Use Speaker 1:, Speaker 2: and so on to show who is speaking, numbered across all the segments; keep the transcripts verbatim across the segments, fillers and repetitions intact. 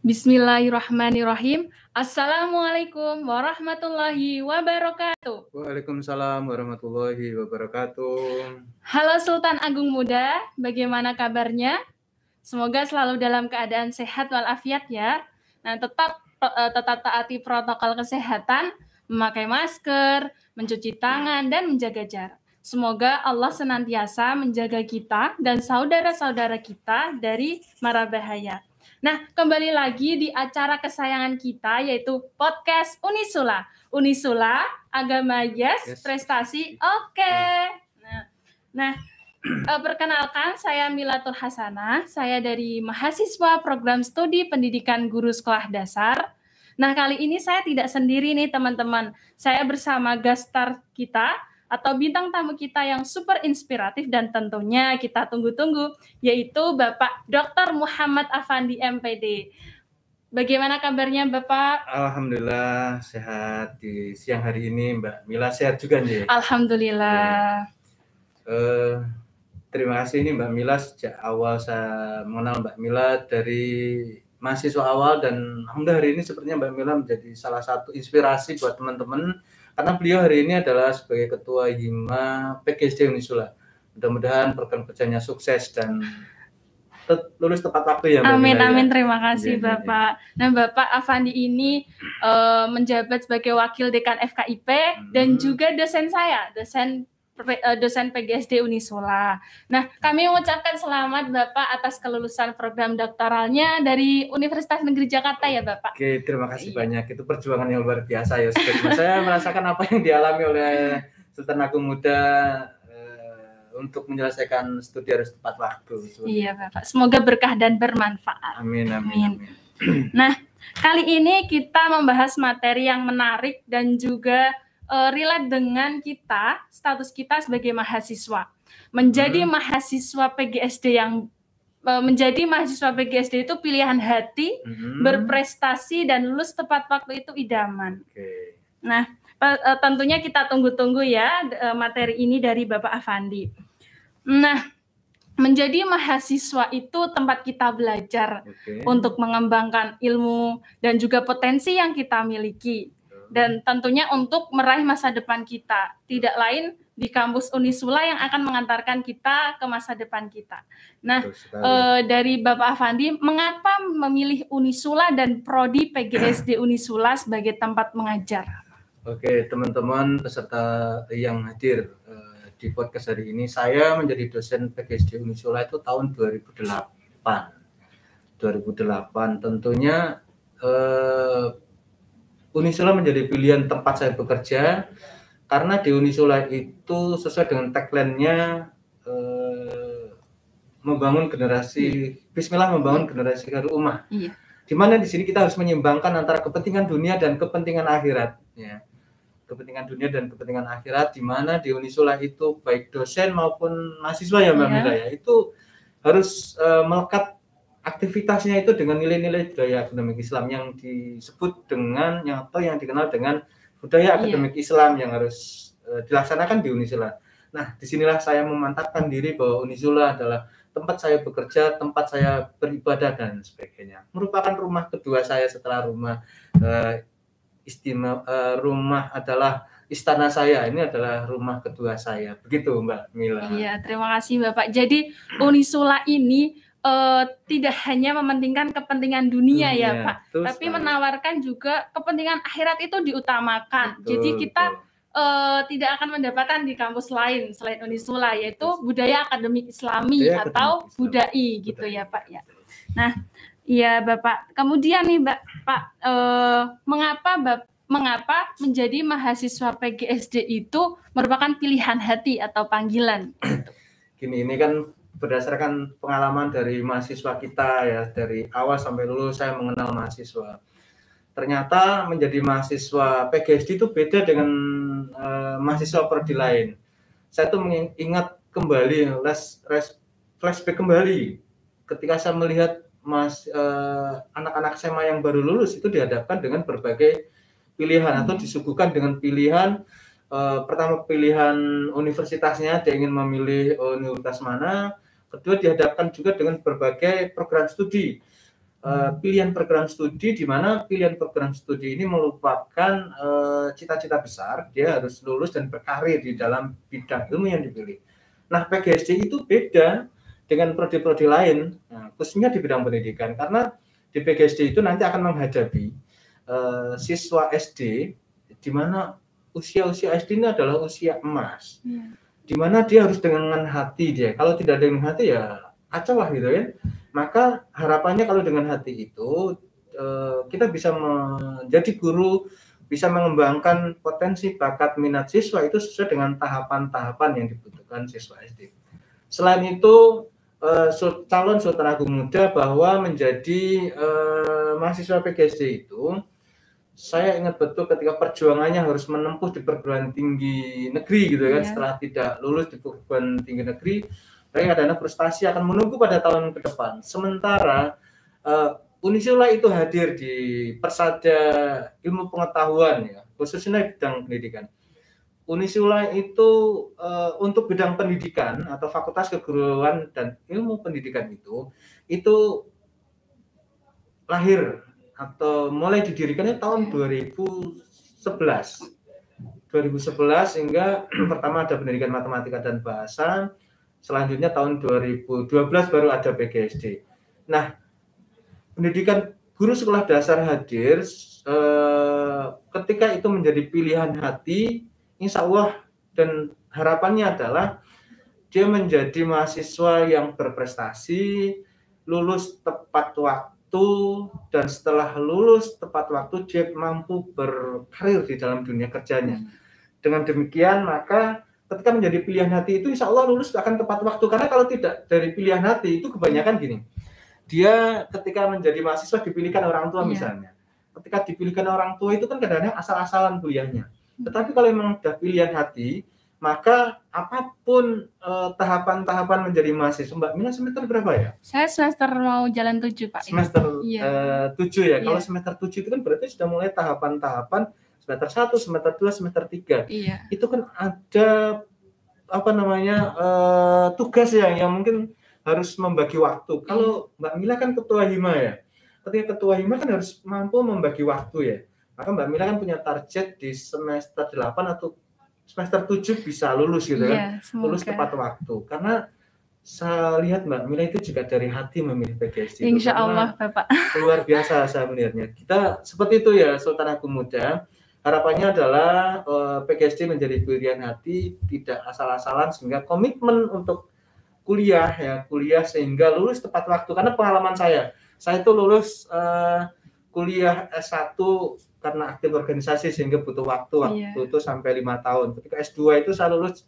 Speaker 1: Bismillahirrahmanirrahim. Assalamualaikum warahmatullahi wabarakatuh.
Speaker 2: Waalaikumsalam warahmatullahi wabarakatuh.
Speaker 1: Halo Sultan Agung Muda, bagaimana kabarnya? Semoga selalu dalam keadaan sehat walafiat ya. Nah, tetap tetap taati protokol kesehatan, memakai masker, mencuci tangan, dan menjaga jarak. Semoga Allah senantiasa menjaga kita dan saudara-saudara kita dari mara bahaya. Nah, kembali lagi di acara kesayangan kita, yaitu podcast Unisula. Unisula, agama yes, yes. Prestasi oke. Okay. Nah, nah perkenalkan, saya Milatul Hasanah. Saya dari mahasiswa program studi pendidikan guru sekolah dasar. Nah, kali ini saya tidak sendiri nih teman-teman. Saya bersama gastar kita, atau bintang tamu kita yang super inspiratif dan tentunya kita tunggu-tunggu, yaitu Bapak Doktor Muhammad Afandi M P D. Bagaimana kabarnya Bapak?
Speaker 2: Alhamdulillah sehat di siang hari ini, Mbak Mila. Sehat juga nih?
Speaker 1: Alhamdulillah.
Speaker 2: Ya. Uh, terima kasih ini Mbak Mila. Sejak awal saya mengenal Mbak Mila dari mahasiswa awal, dan alhamdulillah hari ini sepertinya Mbak Mila menjadi salah satu inspirasi buat teman-teman. Karena beliau hari ini adalah sebagai Ketua Hima P G S D Unisula. Mudah-mudahan program kerjanya sukses dan tet- lulus tepat waktu ya Mbak
Speaker 1: Amin,
Speaker 2: Mila,
Speaker 1: amin.
Speaker 2: Ya.
Speaker 1: Terima kasih ya, Bapak. Ya. Nah, Bapak Afandi ini uh, menjabat sebagai Wakil Dekan F K I P hmm. dan juga dosen saya, dosen dosen P G S D Unisula. Nah, kami mengucapkan selamat Bapak atas kelulusan program doktoralnya dari Universitas Negeri Jakarta ya Bapak.
Speaker 2: Oke, terima kasih iya. banyak. Itu perjuangan yang luar biasa ya. Saya merasakan apa yang dialami oleh Sultan Agung Muda uh, untuk menyelesaikan studi harus tepat waktu.
Speaker 1: Sebenarnya. Iya Bapak. Semoga berkah dan bermanfaat.
Speaker 2: Amin, amin, amin.
Speaker 1: Nah, kali ini kita membahas materi yang menarik dan juga relate dengan kita, status kita sebagai mahasiswa. Menjadi hmm. mahasiswa P G S D yang menjadi mahasiswa P G S D itu pilihan hati, hmm. berprestasi dan lulus tepat waktu itu idaman.
Speaker 2: Okay.
Speaker 1: Nah, tentunya kita tunggu-tunggu ya materi ini dari Bapak Afandi. Nah, menjadi mahasiswa itu tempat kita belajar okay. untuk mengembangkan ilmu dan juga potensi yang kita miliki. Dan tentunya untuk meraih masa depan kita. Tidak lain di kampus Unisula yang akan mengantarkan kita ke masa depan kita. Nah, e, dari Bapak Afandi, mengapa memilih Unisula dan Prodi P G S D Unisula sebagai tempat mengajar?
Speaker 2: Oke, teman-teman peserta yang hadir e, di podcast hari ini, saya menjadi dosen P G S D Unisula itu tahun dua ribu delapan. dua ribu delapan tentunya e, Unisula menjadi pilihan tempat saya bekerja karena di Unisula itu sesuai dengan tagline-nya eh, membangun generasi Bismillah membangun generasi khairul ummah.
Speaker 1: Iya.
Speaker 2: Di mana di sini kita harus menyimbangkan antara kepentingan dunia dan kepentingan akhirat, ya. Kepentingan dunia dan kepentingan akhirat, di mana di Unisula itu baik dosen maupun mahasiswa ya Mbak
Speaker 1: iya.
Speaker 2: Mila ya, itu harus eh, melekat aktivitasnya itu dengan nilai-nilai budaya akademik Islam yang disebut dengan yang atau yang dikenal dengan budaya akademik yeah. Islam yang harus uh, dilaksanakan di Unisula. Nah, disinilah saya memantapkan diri bahwa Unisula adalah tempat saya bekerja, tempat saya beribadah dan sebagainya. Merupakan rumah kedua saya setelah rumah uh, istimewa uh, rumah adalah istana saya. Ini adalah rumah kedua saya. Begitu Mbak Mila.
Speaker 1: Iya, terima kasih Bapak. Jadi Unisula ini Uh, tidak hanya mementingkan kepentingan dunia, dunia ya Pak, tapi sekali. Menawarkan juga kepentingan akhirat itu diutamakan. Betul, Jadi kita uh, tidak akan mendapatkan di kampus lain selain Unisula, yaitu betul. Budaya akademik Islami budaya atau akademik budai gitu budaya. Ya Pak ya. Nah, iya Bapak. Kemudian nih Mbak Pak, uh, mengapa Bapak mengapa menjadi mahasiswa P G S D itu merupakan pilihan hati atau panggilan?
Speaker 2: Gini, ini kan berdasarkan pengalaman dari mahasiswa kita ya, dari awal sampai lulus saya mengenal mahasiswa. Ternyata menjadi mahasiswa P G S D itu beda dengan uh, mahasiswa prodi lain. Saya tuh mengingat kembali, les, les, flashback kembali ketika saya melihat mas uh, anak-anak S M A yang baru lulus itu dihadapkan dengan berbagai pilihan atau disuguhkan dengan pilihan. Uh, pertama pilihan universitasnya, dia ingin memilih universitas mana. Kedua dihadapkan juga dengan berbagai program studi. uh, pilihan program studi, di mana pilihan program studi ini merupakan cita-cita uh, besar, dia harus lulus dan berkarir di dalam bidang ilmu yang dipilih. Nah, P G S D itu beda dengan prodi-prodi lain, nah, khususnya di bidang pendidikan, karena di P G S D itu nanti akan menghadapi uh, siswa S D, di mana usia-usia S D ini adalah usia emas, hmm. di mana dia harus dengan hati dia. Kalau tidak dengan hati ya acau lah gitu ya. Maka harapannya kalau dengan hati itu uh, kita bisa menjadi guru, bisa mengembangkan potensi bakat minat siswa itu sesuai dengan tahapan-tahapan yang dibutuhkan siswa S D. Selain itu, uh, calon Sultan Agung Muda bahwa menjadi uh, mahasiswa P G S D itu, saya ingat betul ketika perjuangannya harus menempuh di perguruan tinggi negeri gitu kan, yeah. Setelah tidak lulus di perguruan tinggi negeri, adanya frustasi akan menunggu pada tahun ke depan. Sementara uh, Unisula itu hadir di Persada Ilmu Pengetahuan ya, khususnya di bidang pendidikan. Unisula itu uh, untuk bidang pendidikan atau Fakultas Keguruan dan Ilmu Pendidikan itu itu lahir atau mulai didirikannya tahun dua ribu sebelas. dua ribu sebelas hingga pertama ada pendidikan matematika dan bahasa, selanjutnya tahun dua ribu dua belas baru ada P G S D. Nah, pendidikan guru sekolah dasar hadir eh, ketika itu menjadi pilihan hati, insya Allah, dan harapannya adalah dia menjadi mahasiswa yang berprestasi, lulus tepat waktu, dan setelah lulus tepat waktu dia mampu berkarir di dalam dunia kerjanya. Dengan demikian maka ketika menjadi pilihan hati itu insya Allah lulus akan tepat waktu, karena kalau tidak dari pilihan hati itu kebanyakan gini. Dia ketika menjadi mahasiswa dipilihkan orang tua, yeah. Misalnya. Ketika dipilihkan orang tua itu kan kadang-kadang asal-asalan kuliahnya. Tetapi kalau memang sudah pilihan hati, maka apapun eh, tahapan-tahapan menjadi mahasiswa. Mbak Mila semester berapa ya?
Speaker 1: Saya semester mau jalan tujuh, Pak.
Speaker 2: Semester yeah. eh, tujuh ya. Yeah. Kalau semester tujuh itu kan berarti sudah mulai tahapan-tahapan semester satu, semester dua, semester tiga.
Speaker 1: Yeah.
Speaker 2: Itu kan ada apa namanya eh, tugas ya yang mungkin harus membagi waktu. Kalau Mbak Mila kan ketua Hima ya, ketika ketua Hima kan harus mampu membagi waktu ya. Maka Mbak Mila kan punya target di semester delapan atau semester tujuh bisa lulus gitu kan, ya, lulus tepat waktu. Karena saya lihat Mbak Mila itu juga dari hati memilih P G S D.
Speaker 1: Insya Allah Bapak.
Speaker 2: Luar biasa saya melihatnya. Kita seperti itu ya Sultan Agung Muda. Harapannya adalah uh, P G S D menjadi pilihan hati, tidak asal-asalan, sehingga komitmen untuk kuliah ya kuliah sehingga lulus tepat waktu. Karena pengalaman saya saya itu lulus uh, kuliah S satu karena aktif organisasi sehingga butuh waktu waktu yeah. itu sampai lima tahun. Ketika S dua itu saya lulus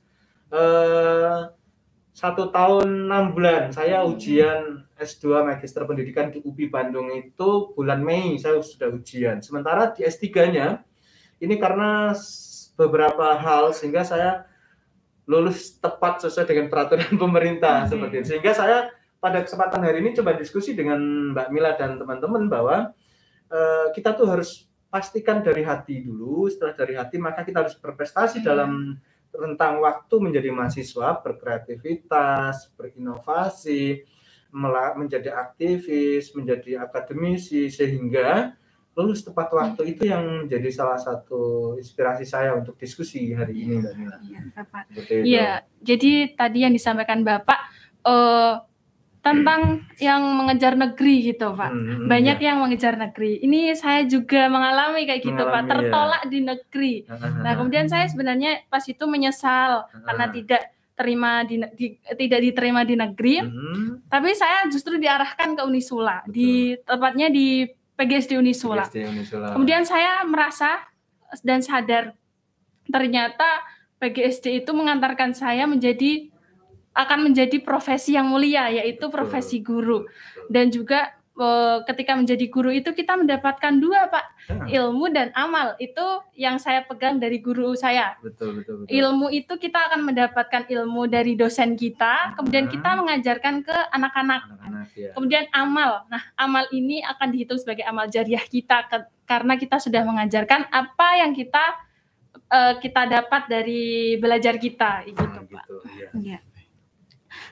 Speaker 2: uh, satu tahun enam bulan. Saya ujian S dua Magister Pendidikan di U P I Bandung itu bulan Mei saya sudah ujian. Sementara di S tiga-nya ini karena beberapa hal sehingga saya lulus tepat sesuai dengan peraturan pemerintah, okay. Seperti itu. Sehingga saya pada kesempatan hari ini coba diskusi dengan Mbak Mila dan teman-teman bahwa uh, kita tuh harus pastikan dari hati dulu. Setelah dari hati maka kita harus berprestasi, okay. Dalam rentang waktu menjadi mahasiswa, berkreativitas, berinovasi, menjadi aktivis, menjadi akademisi, sehingga lulus tepat waktu hmm. itu yang menjadi salah satu inspirasi saya untuk diskusi hari ini, Mbak Mila.
Speaker 1: Iya, Bapak. Iya, jadi tadi yang disampaikan Bapak uh, tentang yang mengejar negeri gitu, Pak. Hmm, Banyak ya. yang mengejar negeri. Ini saya juga mengalami kayak gitu, mengalami, Pak. Tertolak ya. di negeri. Nah, kemudian saya sebenarnya pas itu menyesal karena tidak terima di, di tidak diterima di negeri. Hmm. Tapi saya justru diarahkan ke Unisula. Betul. Di tepatnya di P G S D Unisula. P G S D Unisula. Kemudian saya merasa dan sadar ternyata P G S D itu mengantarkan saya menjadi akan menjadi profesi yang mulia, yaitu betul, profesi guru. Betul. Dan juga e, ketika menjadi guru itu kita mendapatkan dua, Pak, ya. Ilmu dan amal. Itu yang saya pegang dari guru saya.
Speaker 2: Betul, betul, betul.
Speaker 1: Ilmu itu kita akan mendapatkan ilmu dari dosen kita, kemudian kita mengajarkan ke anak-anak. Anak-anak ya. Kemudian amal. Nah, amal ini akan dihitung sebagai amal jariah kita ke, karena kita sudah mengajarkan apa yang kita e, kita dapat dari belajar kita, gitu, hmm, Pak. Gitu, ya. Ya.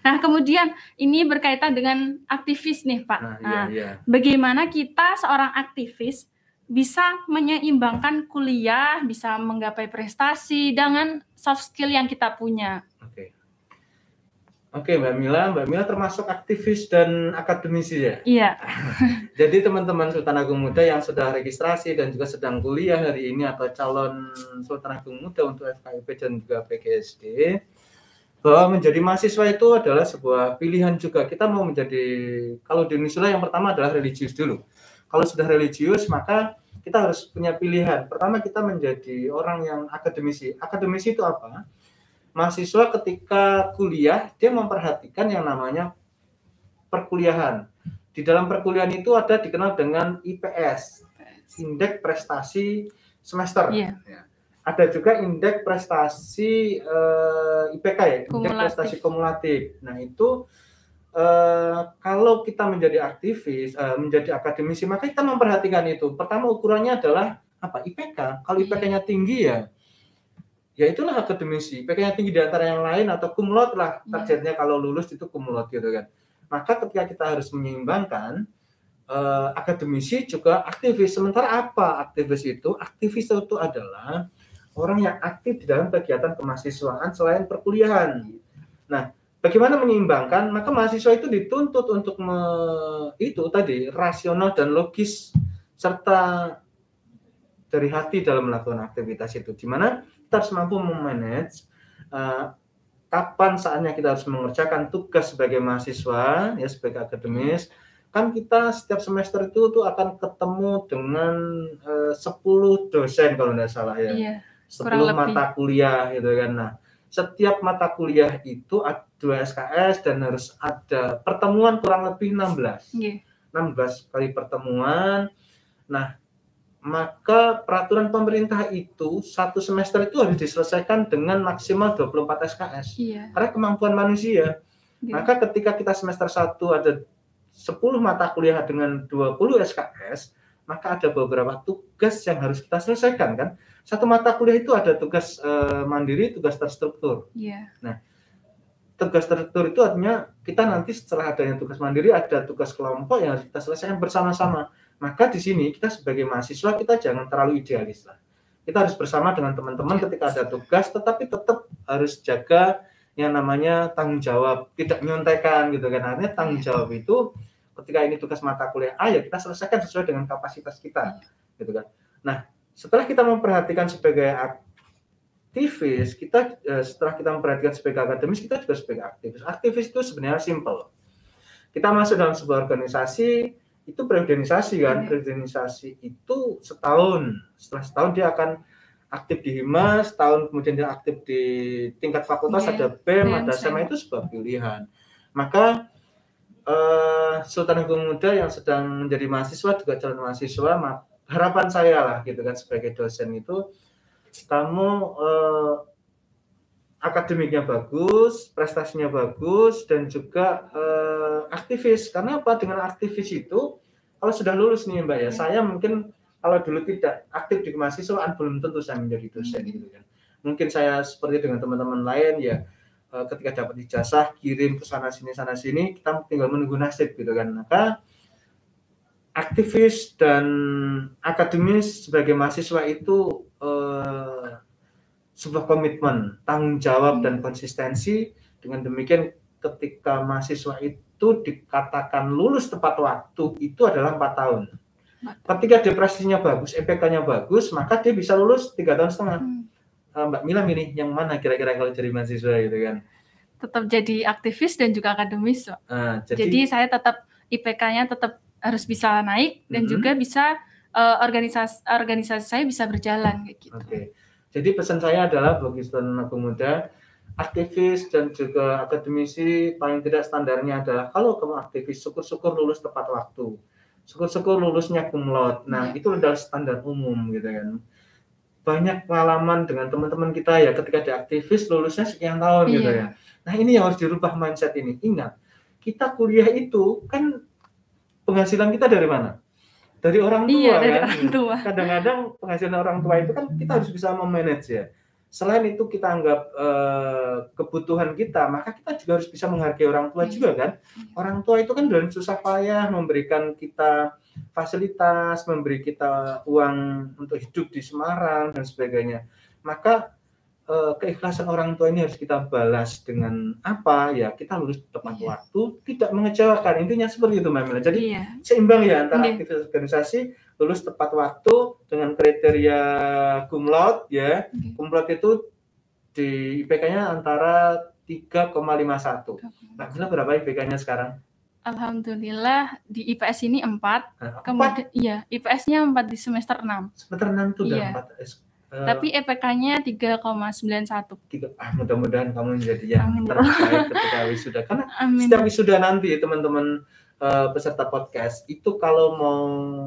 Speaker 1: Nah, kemudian ini berkaitan dengan aktivis nih, Pak.
Speaker 2: Nah,
Speaker 1: Nah,
Speaker 2: iya, iya.
Speaker 1: bagaimana kita seorang aktivis bisa menyeimbangkan kuliah, bisa menggapai prestasi dengan soft skill yang kita punya?
Speaker 2: Oke. Oke, Mbak Mila, Mbak Mila termasuk aktivis dan akademisi ya?
Speaker 1: Iya.
Speaker 2: Jadi teman-teman Sultan Agung Muda yang sudah registrasi dan juga sedang kuliah hari ini atau calon Sultan Agung Muda untuk F K I P dan juga P G S D, bahwa menjadi mahasiswa itu adalah sebuah pilihan juga. Kita mau menjadi, kalau di Indonesia yang pertama adalah religius dulu. Kalau sudah religius, maka kita harus punya pilihan. Pertama, kita menjadi orang yang akademisi. Akademisi itu apa? Mahasiswa ketika kuliah, dia memperhatikan yang namanya perkuliahan. Di dalam perkuliahan itu ada dikenal dengan I P S, Indeks Prestasi Semester.
Speaker 1: Iya.
Speaker 2: Ya. Ada juga indeks prestasi uh, I P K ya, indeks
Speaker 1: Kumulatif.
Speaker 2: prestasi kumulatif. Nah itu uh, kalau kita menjadi aktivis, uh, menjadi akademisi, maka kita memperhatikan itu. Pertama ukurannya adalah apa? I P K. Kalau I P K-nya tinggi ya, ya itulah akademisi. I P K-nya tinggi di antara yang lain atau cum laude lah. Targetnya kalau lulus itu cum laude gitu kan. Maka ketika kita harus menyeimbangkan, uh, akademisi juga aktivis. Sementara apa aktivis itu? Aktivis itu adalah orang yang aktif di dalam kegiatan kemahasiswaan selain perkuliahan. Nah, bagaimana menyeimbangkan? Maka mahasiswa itu dituntut untuk me, itu tadi rasional dan logis serta dari hati dalam melakukan aktivitas itu. Di mana kita harus mampu memanage uh, kapan saatnya kita harus mengerjakan tugas sebagai mahasiswa, ya sebagai akademis. Kan kita setiap semester itu tuh akan ketemu dengan uh, sepuluh dosen kalau tidak salah ya.
Speaker 1: Iya.
Speaker 2: sepuluh mata kuliah gitu kan. Nah, setiap mata kuliah itu ada dua S K S dan harus ada pertemuan kurang lebih enam belas.
Speaker 1: Yeah.
Speaker 2: enam belas kali pertemuan. Nah, maka peraturan pemerintah itu satu semester itu harus diselesaikan dengan maksimal dua puluh empat S K S.
Speaker 1: Yeah.
Speaker 2: Karena kemampuan manusia. Yeah. Maka ketika kita semester satu ada sepuluh mata kuliah dengan dua puluh S K S, maka ada beberapa tugas yang harus kita selesaikan kan. Satu mata kuliah itu ada tugas uh, mandiri, tugas terstruktur.
Speaker 1: Yeah.
Speaker 2: Nah, tugas terstruktur itu artinya kita nanti setelah adanya tugas mandiri ada tugas kelompok yang harus kita selesaikan bersama-sama. Maka di sini kita sebagai mahasiswa kita jangan terlalu idealis lah. Kita harus bersama dengan teman-teman ketika ada tugas, tetapi tetap harus jaga yang namanya tanggung jawab, tidak nyontekan gitu kan. Artinya tanggung jawab itu ketika ini tugas mata kuliah A ya kita selesaikan sesuai dengan kapasitas kita, gitu kan. Nah, setelah kita memperhatikan sebagai aktivis, kita setelah kita memperhatikan sebagai akademis, kita juga sebagai aktivis. Aktivis itu sebenarnya simple. Kita masuk dalam sebuah organisasi, itu berorganisasi kan, berorganisasi itu setahun. Setelah setahun dia akan aktif di Himas, setahun kemudian dia aktif di tingkat fakultas, yeah. ada B E M, yeah, ada S M A, itu sebuah pilihan. Maka uh, Sultan Agung Muda yang sedang menjadi mahasiswa juga calon mahasiswa, harapan saya lah gitu kan sebagai dosen itu kamu uh, akademiknya bagus, prestasinya bagus dan juga uh, aktivis. Karena apa? Dengan aktivis itu kalau sudah lulus nih Mbak ya, saya mungkin kalau dulu tidak aktif di kemahasiswaan belum tentu saya menjadi dosen gitu kan. Mungkin saya seperti dengan teman-teman lain ya, uh, ketika dapat ijazah kirim ke sana sini sana sini, kita tinggal menunggu nasib gitu kan. Maka aktivis dan akademis sebagai mahasiswa itu eh, sebuah komitmen, tanggung jawab dan konsistensi. Dengan demikian ketika mahasiswa itu dikatakan lulus tepat waktu itu adalah empat tahun. Ketika dia prestasinya bagus, E P K-nya bagus, maka dia bisa lulus tiga tahun setengah. Hmm. Mbak Mila milih yang mana kira-kira kalau jadi mahasiswa gitu kan?
Speaker 1: Tetap jadi aktivis dan juga akademis.
Speaker 2: Nah,
Speaker 1: jadi, jadi saya tetap I P K-nya tetap harus bisa naik dan mm-hmm. juga bisa uh, organisasi organisasi saya bisa berjalan kayak gitu.
Speaker 2: Oke. Okay. Jadi pesan saya adalah bagi Sultan Agung Muda, aktivis dan juga akademisi paling tidak standarnya adalah kalau kamu aktivis syukur-syukur lulus tepat waktu. Syukur-syukur lulusnya cum laude. Nah, yeah. itu adalah standar umum gitu kan. Banyak pengalaman dengan teman-teman kita ya ketika di aktivis lulusnya sekian tahun yeah. gitu ya. Nah, ini yang harus dirubah mindset ini. Ingat, kita kuliah itu kan penghasilan kita dari mana? Dari orang tua
Speaker 1: iya, dari
Speaker 2: kan.
Speaker 1: Orang tua.
Speaker 2: Kadang-kadang penghasilan orang tua itu kan kita harus bisa memanage ya. selain itu kita anggap uh, kebutuhan kita, maka kita juga harus bisa menghargai orang tua juga kan. Orang tua itu kan dalam susah payah memberikan kita fasilitas, memberi kita uang untuk hidup di Semarang dan sebagainya. Maka uh, keikhlasan orang tua ini harus kita balas dengan apa? Ya kita lulus tepat iya. waktu, tidak mengecewakan. Intinya seperti itu Mbak Mila. Jadi iya. seimbang ya antara iya. aktivitas organisasi, lulus tepat waktu dengan kriteria cum laude ya. Okay. Cum laude itu di I P K-nya antara tiga koma lima satu. Mbak Mila berapa I P K-nya sekarang?
Speaker 1: Alhamdulillah di I P S ini empat. Nah, kemudian iya, I P S-nya empat di semester enam.
Speaker 2: Semester enam itu udah
Speaker 1: iya.
Speaker 2: empat. Uh,
Speaker 1: Tapi E P K-nya tiga koma sembilan satu.
Speaker 2: Ah, mudah-mudahan kamu menjadi yang terbaik ketika wisuda. Karena Amin. Setiap wisuda nanti teman-teman uh, peserta podcast itu kalau mau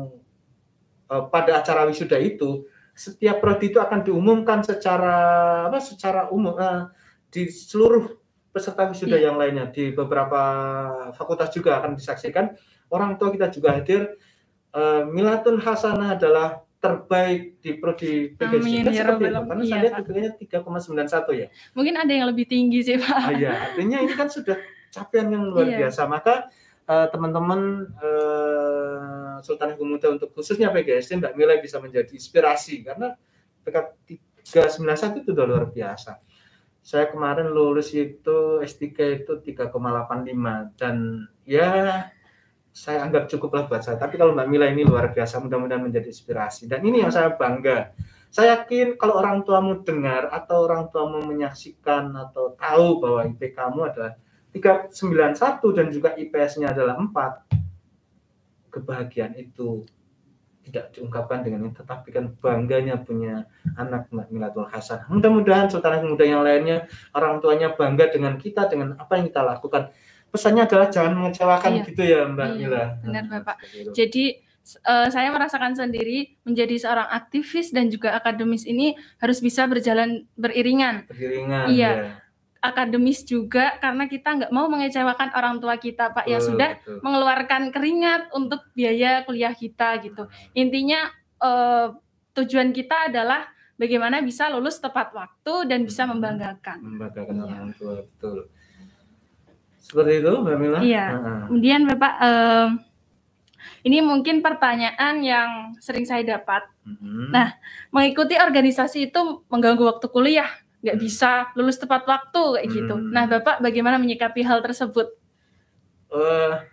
Speaker 2: uh, pada acara wisuda itu setiap prodi itu akan diumumkan secara apa secara umum uh, di seluruh peserta wisuda yeah. yang lainnya, di beberapa fakultas juga akan disaksikan. Orang tua kita juga hadir. uh, Milatun Hasanah adalah terbaik di prodi P G S D kan ya, seperti itu. Karena iya, saya lihat I P K-nya tiga koma sembilan satu ya.
Speaker 1: Mungkin ada yang lebih tinggi sih Pak.
Speaker 2: Ah, ya, artinya ini kan sudah capaian yang luar iya. biasa. Maka uh, teman-teman uh, Sultan Agung Muda untuk khususnya P G S D Mbak Mila bisa menjadi inspirasi karena P K tiga sembilan satu itu udah luar biasa. Saya kemarin lulus itu S tiga itu tiga koma delapan lima dan ya saya anggap cukuplah buat saya. Tapi kalau Mbak Mila ini luar biasa, mudah-mudahan menjadi inspirasi. Dan ini yang saya bangga. Saya yakin kalau orang tuamu dengar atau orang tuamu menyaksikan atau tahu bahwa I P kamu adalah tiga koma sembilan satu dan juga I P S-nya adalah empat, kebahagiaan itu tidak diungkapkan dengan ini, tetapi kan bangganya punya anak Mbak Milatul Hasanah. Mudah-mudahan Sultan Agung Muda yang lainnya, orang tuanya bangga dengan kita, dengan apa yang kita lakukan. Pesannya adalah jangan mengecewakan iya. gitu ya Mbak
Speaker 1: iya,
Speaker 2: Mila.
Speaker 1: Benar Bapak. Jadi uh, saya merasakan sendiri menjadi seorang aktivis dan juga akademis ini harus bisa berjalan beriringan.
Speaker 2: Beriringan.
Speaker 1: Iya. Ya. Akademis juga karena kita nggak mau mengecewakan orang tua kita Pak yang oh, sudah betul. mengeluarkan keringat untuk biaya kuliah kita gitu. Intinya uh, tujuan kita adalah bagaimana bisa lulus tepat waktu dan bisa membanggakan.
Speaker 2: Membanggakan iya. orang tua betul. Seperti itu Mbak Mila?
Speaker 1: Iya. Nah. Kemudian Bapak, um, ini mungkin pertanyaan yang sering saya dapat. Mm-hmm. Nah, mengikuti organisasi itu mengganggu waktu kuliah, nggak mm-hmm. bisa lulus tepat waktu kayak mm-hmm. gitu. Nah, Bapak bagaimana menyikapi hal tersebut?
Speaker 2: Uh,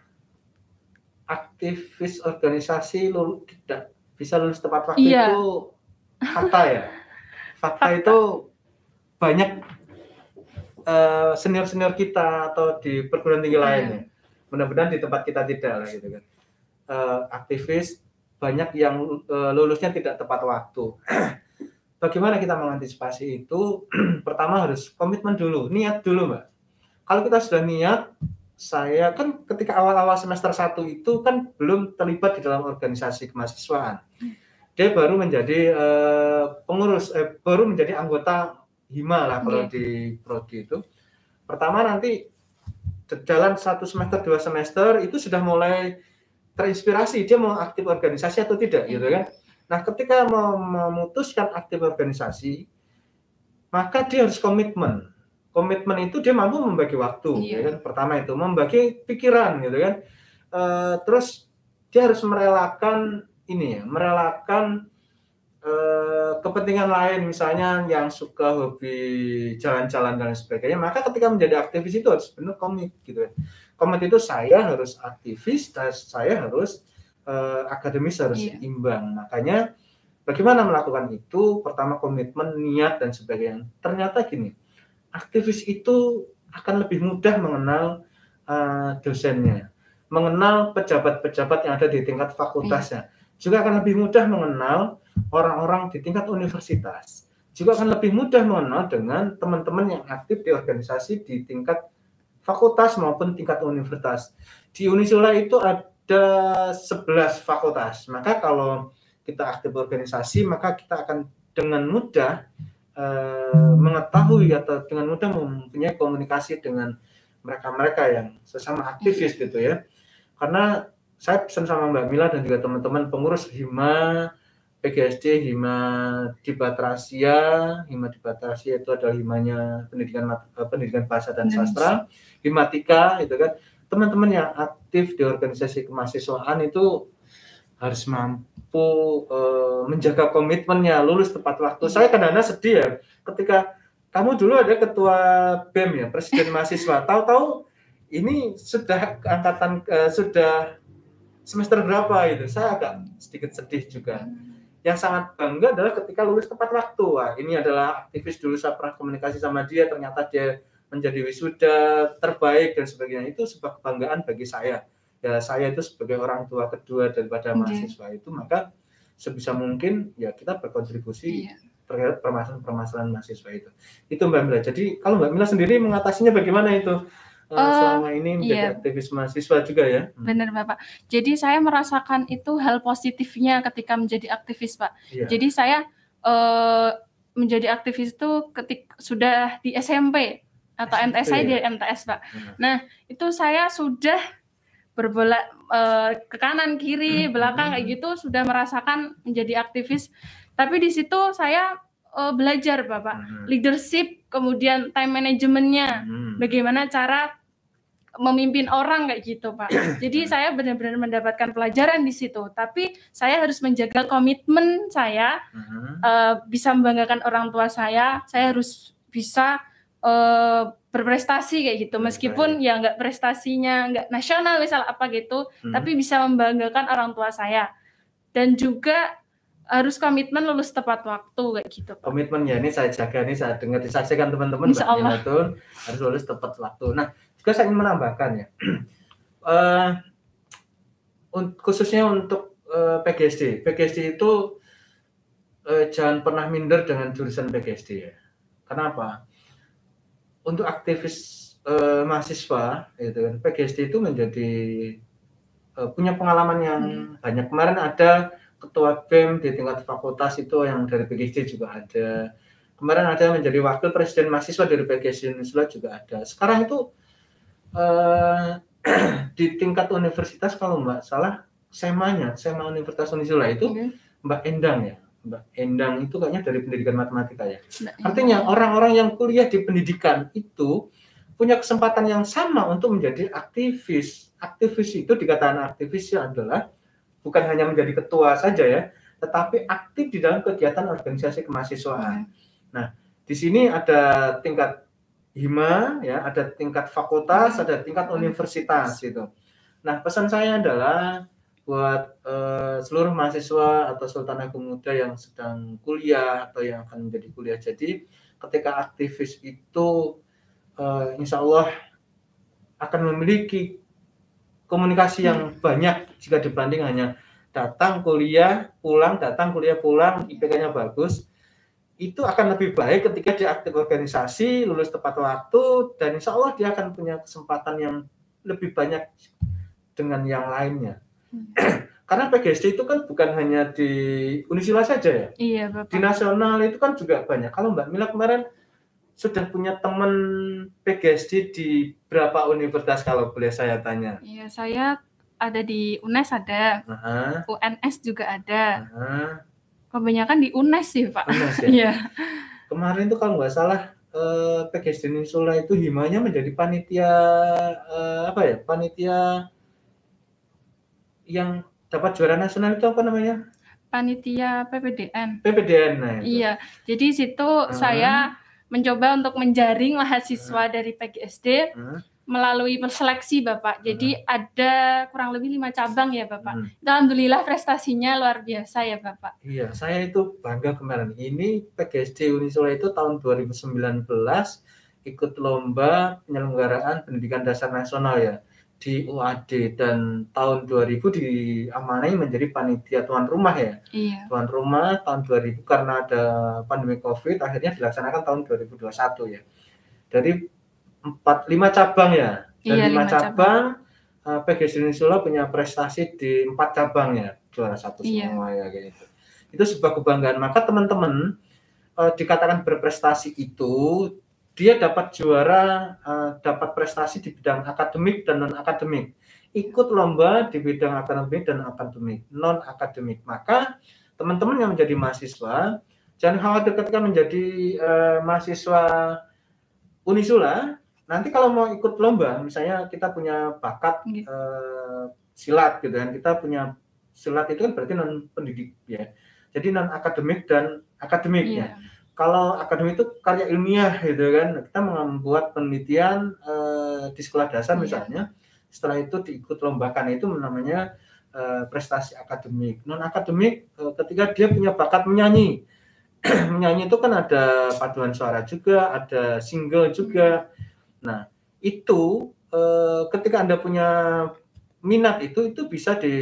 Speaker 2: aktivis organisasi lulus, tidak bisa lulus tepat waktu iya. itu fakta ya. Fakta, fakta itu banyak Uh, senior-senior kita atau di perguruan tinggi lainnya. Mudah-mudahan di tempat kita tidak lah gitu kan. Uh, aktivis banyak yang uh, lulusnya tidak tepat waktu. Bagaimana kita mengantisipasi itu? Pertama harus komitmen dulu, niat dulu Mbak. Kalau kita sudah niat, saya kan ketika awal-awal semester satu itu kan belum terlibat di dalam organisasi kemahasiswaan. Dia baru menjadi uh, pengurus, eh, baru menjadi anggota Hima lah kalau yeah. di prodi itu. Pertama nanti jalan satu semester dua semester itu sudah mulai terinspirasi dia mau aktif organisasi atau tidak yeah. gitu kan. Nah ketika mau memutuskan aktif organisasi maka dia harus komitmen. Komitmen itu dia mampu membagi waktu yeah. ya kan. Pertama itu membagi pikiran gitu kan. Uh, terus dia harus merelakan ini ya, merelakan Uh, kepentingan lain misalnya yang suka hobi jalan-jalan dan sebagainya, maka ketika menjadi aktivis itu harus benar komit gitu kan. Komit itu saya harus aktivis dan saya harus uh, akademis harus iya. imbang. Makanya bagaimana melakukan itu? Pertama komitmen, niat dan sebagainya. Ternyata gini, aktivis itu akan lebih mudah mengenal uh, dosennya, mengenal pejabat-pejabat yang ada di tingkat fakultasnya. Iya. Juga akan lebih mudah mengenal orang-orang di tingkat universitas. Juga akan lebih mudah mengenal dengan teman-teman yang aktif di organisasi di tingkat fakultas maupun tingkat universitas. Di Unisula itu ada sebelas fakultas. Maka kalau kita aktif organisasi, maka kita akan dengan mudah uh, mengetahui atau dengan mudah mempunyai komunikasi dengan mereka-mereka yang sesama aktivis gitu ya. Karena saya pesan sama Mbak Mila dan juga teman-teman pengurus Hima, P G S D Hima Dibatrasia. Hima Dibatrasia itu adalah himanya pendidikan pendidikan bahasa dan sastra. Himatika itu kan teman-teman yang aktif di organisasi kemahasiswaan itu harus mampu uh, menjaga komitmennya, lulus tepat waktu. Hmm. Saya kadang-kadang sedih ya ketika kamu dulu ada ketua B E M ya, presiden mahasiswa, tahu-tahu ini sudah angkatan uh, sudah semester berapa itu. Saya agak sedikit sedih juga. Yang sangat bangga adalah ketika lulus tepat waktu. Wah, ini adalah aktivis dulu, saya pernah komunikasi sama dia, ternyata dia menjadi wisuda terbaik dan sebagainya. Itu sebuah kebanggaan bagi saya. Ya, saya itu sebagai orang tua kedua daripada okay. mahasiswa itu, maka sebisa mungkin ya kita berkontribusi yeah. terhadap permasalahan-permasalahan mahasiswa itu. Itu Mbak Mila. Jadi kalau Mbak Mila sendiri mengatasinya bagaimana itu? Uh, selama ini menjadi iya. aktivis mahasiswa juga ya.
Speaker 1: Benar Bapak. Jadi saya merasakan itu hal positifnya ketika menjadi aktivis Pak. Iya. Jadi saya uh, menjadi aktivis itu ketika sudah di S M P atau S M P, M T S saya ya? Di M T S Pak. Hmm. Nah itu saya sudah berbolak uh, ke kanan kiri hmm. belakang kayak gitu, sudah merasakan menjadi aktivis. Tapi di situ saya uh, belajar Bapak, hmm. leadership, kemudian time manajemennya, hmm. bagaimana cara memimpin orang kayak gitu Pak. Jadi saya benar-benar mendapatkan pelajaran di situ. Tapi saya harus menjaga komitmen saya, uh-huh. uh, bisa membanggakan orang tua saya. Saya harus bisa uh, berprestasi kayak gitu. Meskipun okay. ya nggak prestasinya nggak nasional misal apa gitu, hmm. tapi bisa membanggakan orang tua saya. Dan juga harus komitmen lulus tepat waktu kayak gitu Pak.
Speaker 2: Komitmennya ini saya jaga, ini saya dengar disaksikan teman-teman Mbak Mila tuh harus lulus tepat waktu. Nah, juga saya ingin menambahkan ya, uh, khususnya untuk uh, P G S D. P G S D itu uh, jangan pernah minder dengan jurusan P G S D ya. Kenapa? Untuk aktivis uh, mahasiswa, gitu kan, P G S D itu menjadi uh, punya pengalaman yang hmm. banyak. Kemarin ada ketua B E M di tingkat fakultas itu yang dari P G S D juga ada. Kemarin ada menjadi wakil presiden mahasiswa dari P G S D Unisula juga ada. Sekarang itu Uh, di tingkat universitas kalau Mbak salah semanya, sema Universitas Unisula itu okay. Mbak Endang ya, Mbak Endang itu kayaknya dari pendidikan matematika ya. Mbak Artinya orang-orang yang kuliah di pendidikan itu punya kesempatan yang sama untuk menjadi aktivis. Aktivis itu dikatakan aktivis adalah bukan hanya menjadi ketua saja ya, tetapi aktif di dalam kegiatan organisasi kemahasiswaan. Okay. Nah, di sini ada tingkat Hima ya, ada tingkat fakultas, ada tingkat universitas gitu. Nah, pesan saya adalah buat uh, seluruh mahasiswa atau Sultan Agung Muda yang sedang kuliah atau yang akan menjadi kuliah. Jadi, ketika aktivis itu uh, insya Allah akan memiliki komunikasi yang banyak jika dibanding hanya datang kuliah, pulang, datang kuliah, pulang, I P K-nya bagus. Itu akan lebih baik ketika dia aktif organisasi, lulus tepat waktu, dan insya Allah dia akan punya kesempatan yang lebih banyak dengan yang lainnya. Hmm. Karena P G S D itu kan bukan hanya di Unisula saja ya.
Speaker 1: Iya, Bapak.
Speaker 2: Di nasional itu kan juga banyak. Kalau Mbak Mila kemarin sudah punya teman P G S D di berapa universitas kalau boleh saya tanya?
Speaker 1: Iya, saya ada di U N E S ada, uh-huh. U N S juga ada. Uh-huh. Kebanyakan di U N E S sih Pak.
Speaker 2: U N E S ya? Iya. Kemarin tuh kalau nggak salah eh, P G S D Unisula itu himanya menjadi panitia eh, apa ya? Panitia yang dapat juara nasional itu apa namanya?
Speaker 1: Panitia P P D N.
Speaker 2: P P D N. Nah, itu.
Speaker 1: Iya. Jadi situ uh-huh. saya mencoba untuk menjaring mahasiswa uh-huh. dari P G S D. Uh-huh. Melalui perseleksi Bapak, jadi hmm. ada kurang lebih lima cabang ya Bapak. Hmm. Alhamdulillah prestasinya luar biasa ya Bapak.
Speaker 2: Iya, saya itu bangga kemarin. Ini P G S D Unisula itu tahun dua ribu sembilan belas ikut lomba penyelenggaraan pendidikan dasar nasional ya di U A D, dan tahun dua ribu diamanai menjadi panitia tuan rumah ya.
Speaker 1: Iya.
Speaker 2: Tuan rumah tahun dua ribu karena ada pandemi Covid akhirnya dilaksanakan tahun dua ribu dua puluh satu ya. Dari empat lima cabang ya, dan iya, lima cabang, cabang. P G S D Unisula punya prestasi di empat cabang ya, juara satu iya. semua ya kayak gitu. Itu sebuah kebanggaan. Maka teman-teman uh, dikatakan berprestasi itu dia dapat juara, uh, dapat prestasi di bidang akademik dan non akademik. Ikut lomba di bidang akademik dan akademik, non akademik. Maka teman-teman yang menjadi mahasiswa, jangan khawatir ketika menjadi uh, mahasiswa Unisula. Nanti kalau mau ikut lomba, misalnya kita punya bakat uh, silat gitu kan, kita punya silat itu kan berarti non pendidik ya. Jadi non akademik dan akademiknya. Yeah. Kalau akademik itu karya ilmiah gitu kan, kita membuat penelitian uh, di sekolah dasar yeah. misalnya, setelah itu diikut lombakan, itu namanya uh, prestasi akademik. Non akademik uh, ketika dia punya bakat menyanyi. Menyanyi itu kan ada paduan suara juga, ada single juga. Nah, itu eh, ketika Anda punya minat itu itu bisa di,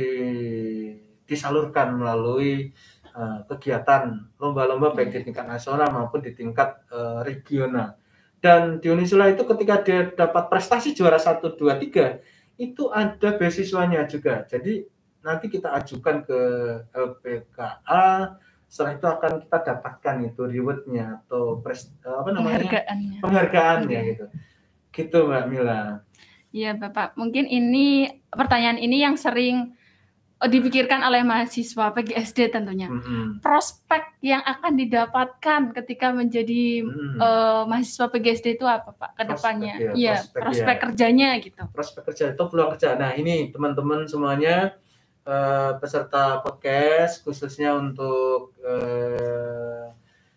Speaker 2: disalurkan melalui eh, kegiatan lomba-lomba baik di tingkat nasional maupun di tingkat eh, regional. Dan di Unisula itu ketika dia dapat prestasi juara satu, dua, tiga, itu ada beasiswanya juga. Jadi nanti kita ajukan ke L P K A, setelah itu akan kita dapatkan itu rewardnya atau pres, apa namanya
Speaker 1: penghargaannya,
Speaker 2: penghargaannya gitu. Gitu Mbak Mila.
Speaker 1: Iya Bapak, mungkin ini pertanyaan ini yang sering dipikirkan oleh mahasiswa P G S D tentunya. Mm-hmm. Prospek yang akan didapatkan ketika menjadi mm-hmm. uh, mahasiswa P G S D itu apa Pak ke depannya? Iya, ya, prospek, prospek ya. kerjanya gitu.
Speaker 2: Prospek kerja itu peluang kerja. Nah ini teman-teman semuanya uh, peserta podcast khususnya untuk uh,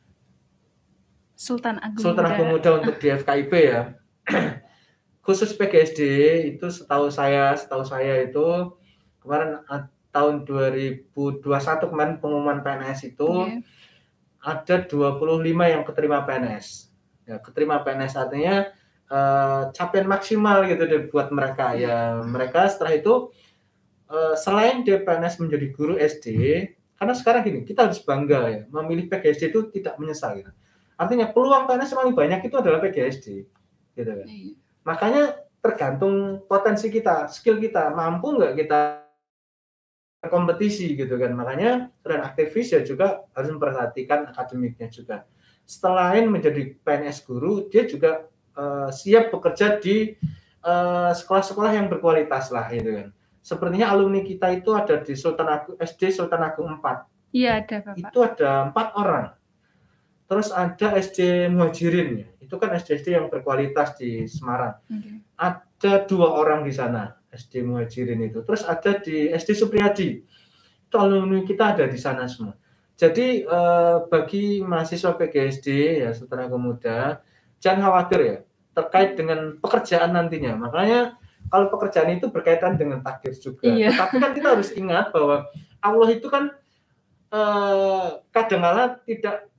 Speaker 1: Sultan Agung
Speaker 2: Sultan
Speaker 1: Muda,
Speaker 2: Agung Muda untuk di F K I P ya. Khusus P G S D itu setahu saya, setahu saya itu kemarin tahun dua ribu dua puluh satu kemarin pengumuman P N S itu yeah. ada dua puluh lima yang keterima P N S. Ya, keterima P N S artinya uh, capaian maksimal gitu deh buat mereka ya. Mereka setelah itu uh, selain dia P N S menjadi guru S D, karena sekarang gini, kita harus bangga ya, memilih P G S D itu tidak menyesal gitu. Artinya peluang P N S yang paling banyak itu adalah P G S D gitu kan. Yeah. Makanya tergantung potensi kita, skill kita, mampu nggak kita kompetisi gitu kan. Makanya dan aktivis ya juga harus memperhatikan akademiknya juga. Selain menjadi P N S guru, dia juga uh, siap bekerja di uh, sekolah-sekolah yang berkualitas lah gitu kan. Sepertinya alumni kita itu ada di Sultan Agung S D Sultan Agung empat.
Speaker 1: Iya ada Bapak.
Speaker 2: Itu ada empat orang. Terus ada S D Muhajirin, itu kan S D S D yang berkualitas di Semarang. Okay. Ada dua orang di sana, S D Muhajirin itu. Terus ada di S D Supriyadi, itu alumni kita ada di sana semua. Jadi eh, bagi mahasiswa P G S D ya Sultan Agung Muda, jangan khawatir ya terkait dengan pekerjaan nantinya. Makanya kalau pekerjaan itu berkaitan dengan takdir juga. Iya. Tapi kan kita harus ingat bahwa Allah itu kan eh, kadang-kala tidak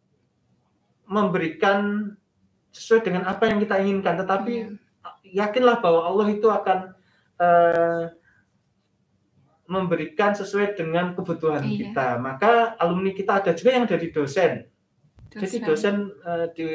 Speaker 2: memberikan sesuai dengan apa yang kita inginkan, tetapi iya. yakinlah bahwa Allah itu akan uh, memberikan sesuai dengan kebutuhan iya. kita. Maka alumni kita ada juga yang dari dosen. dosen. Jadi dosen uh, di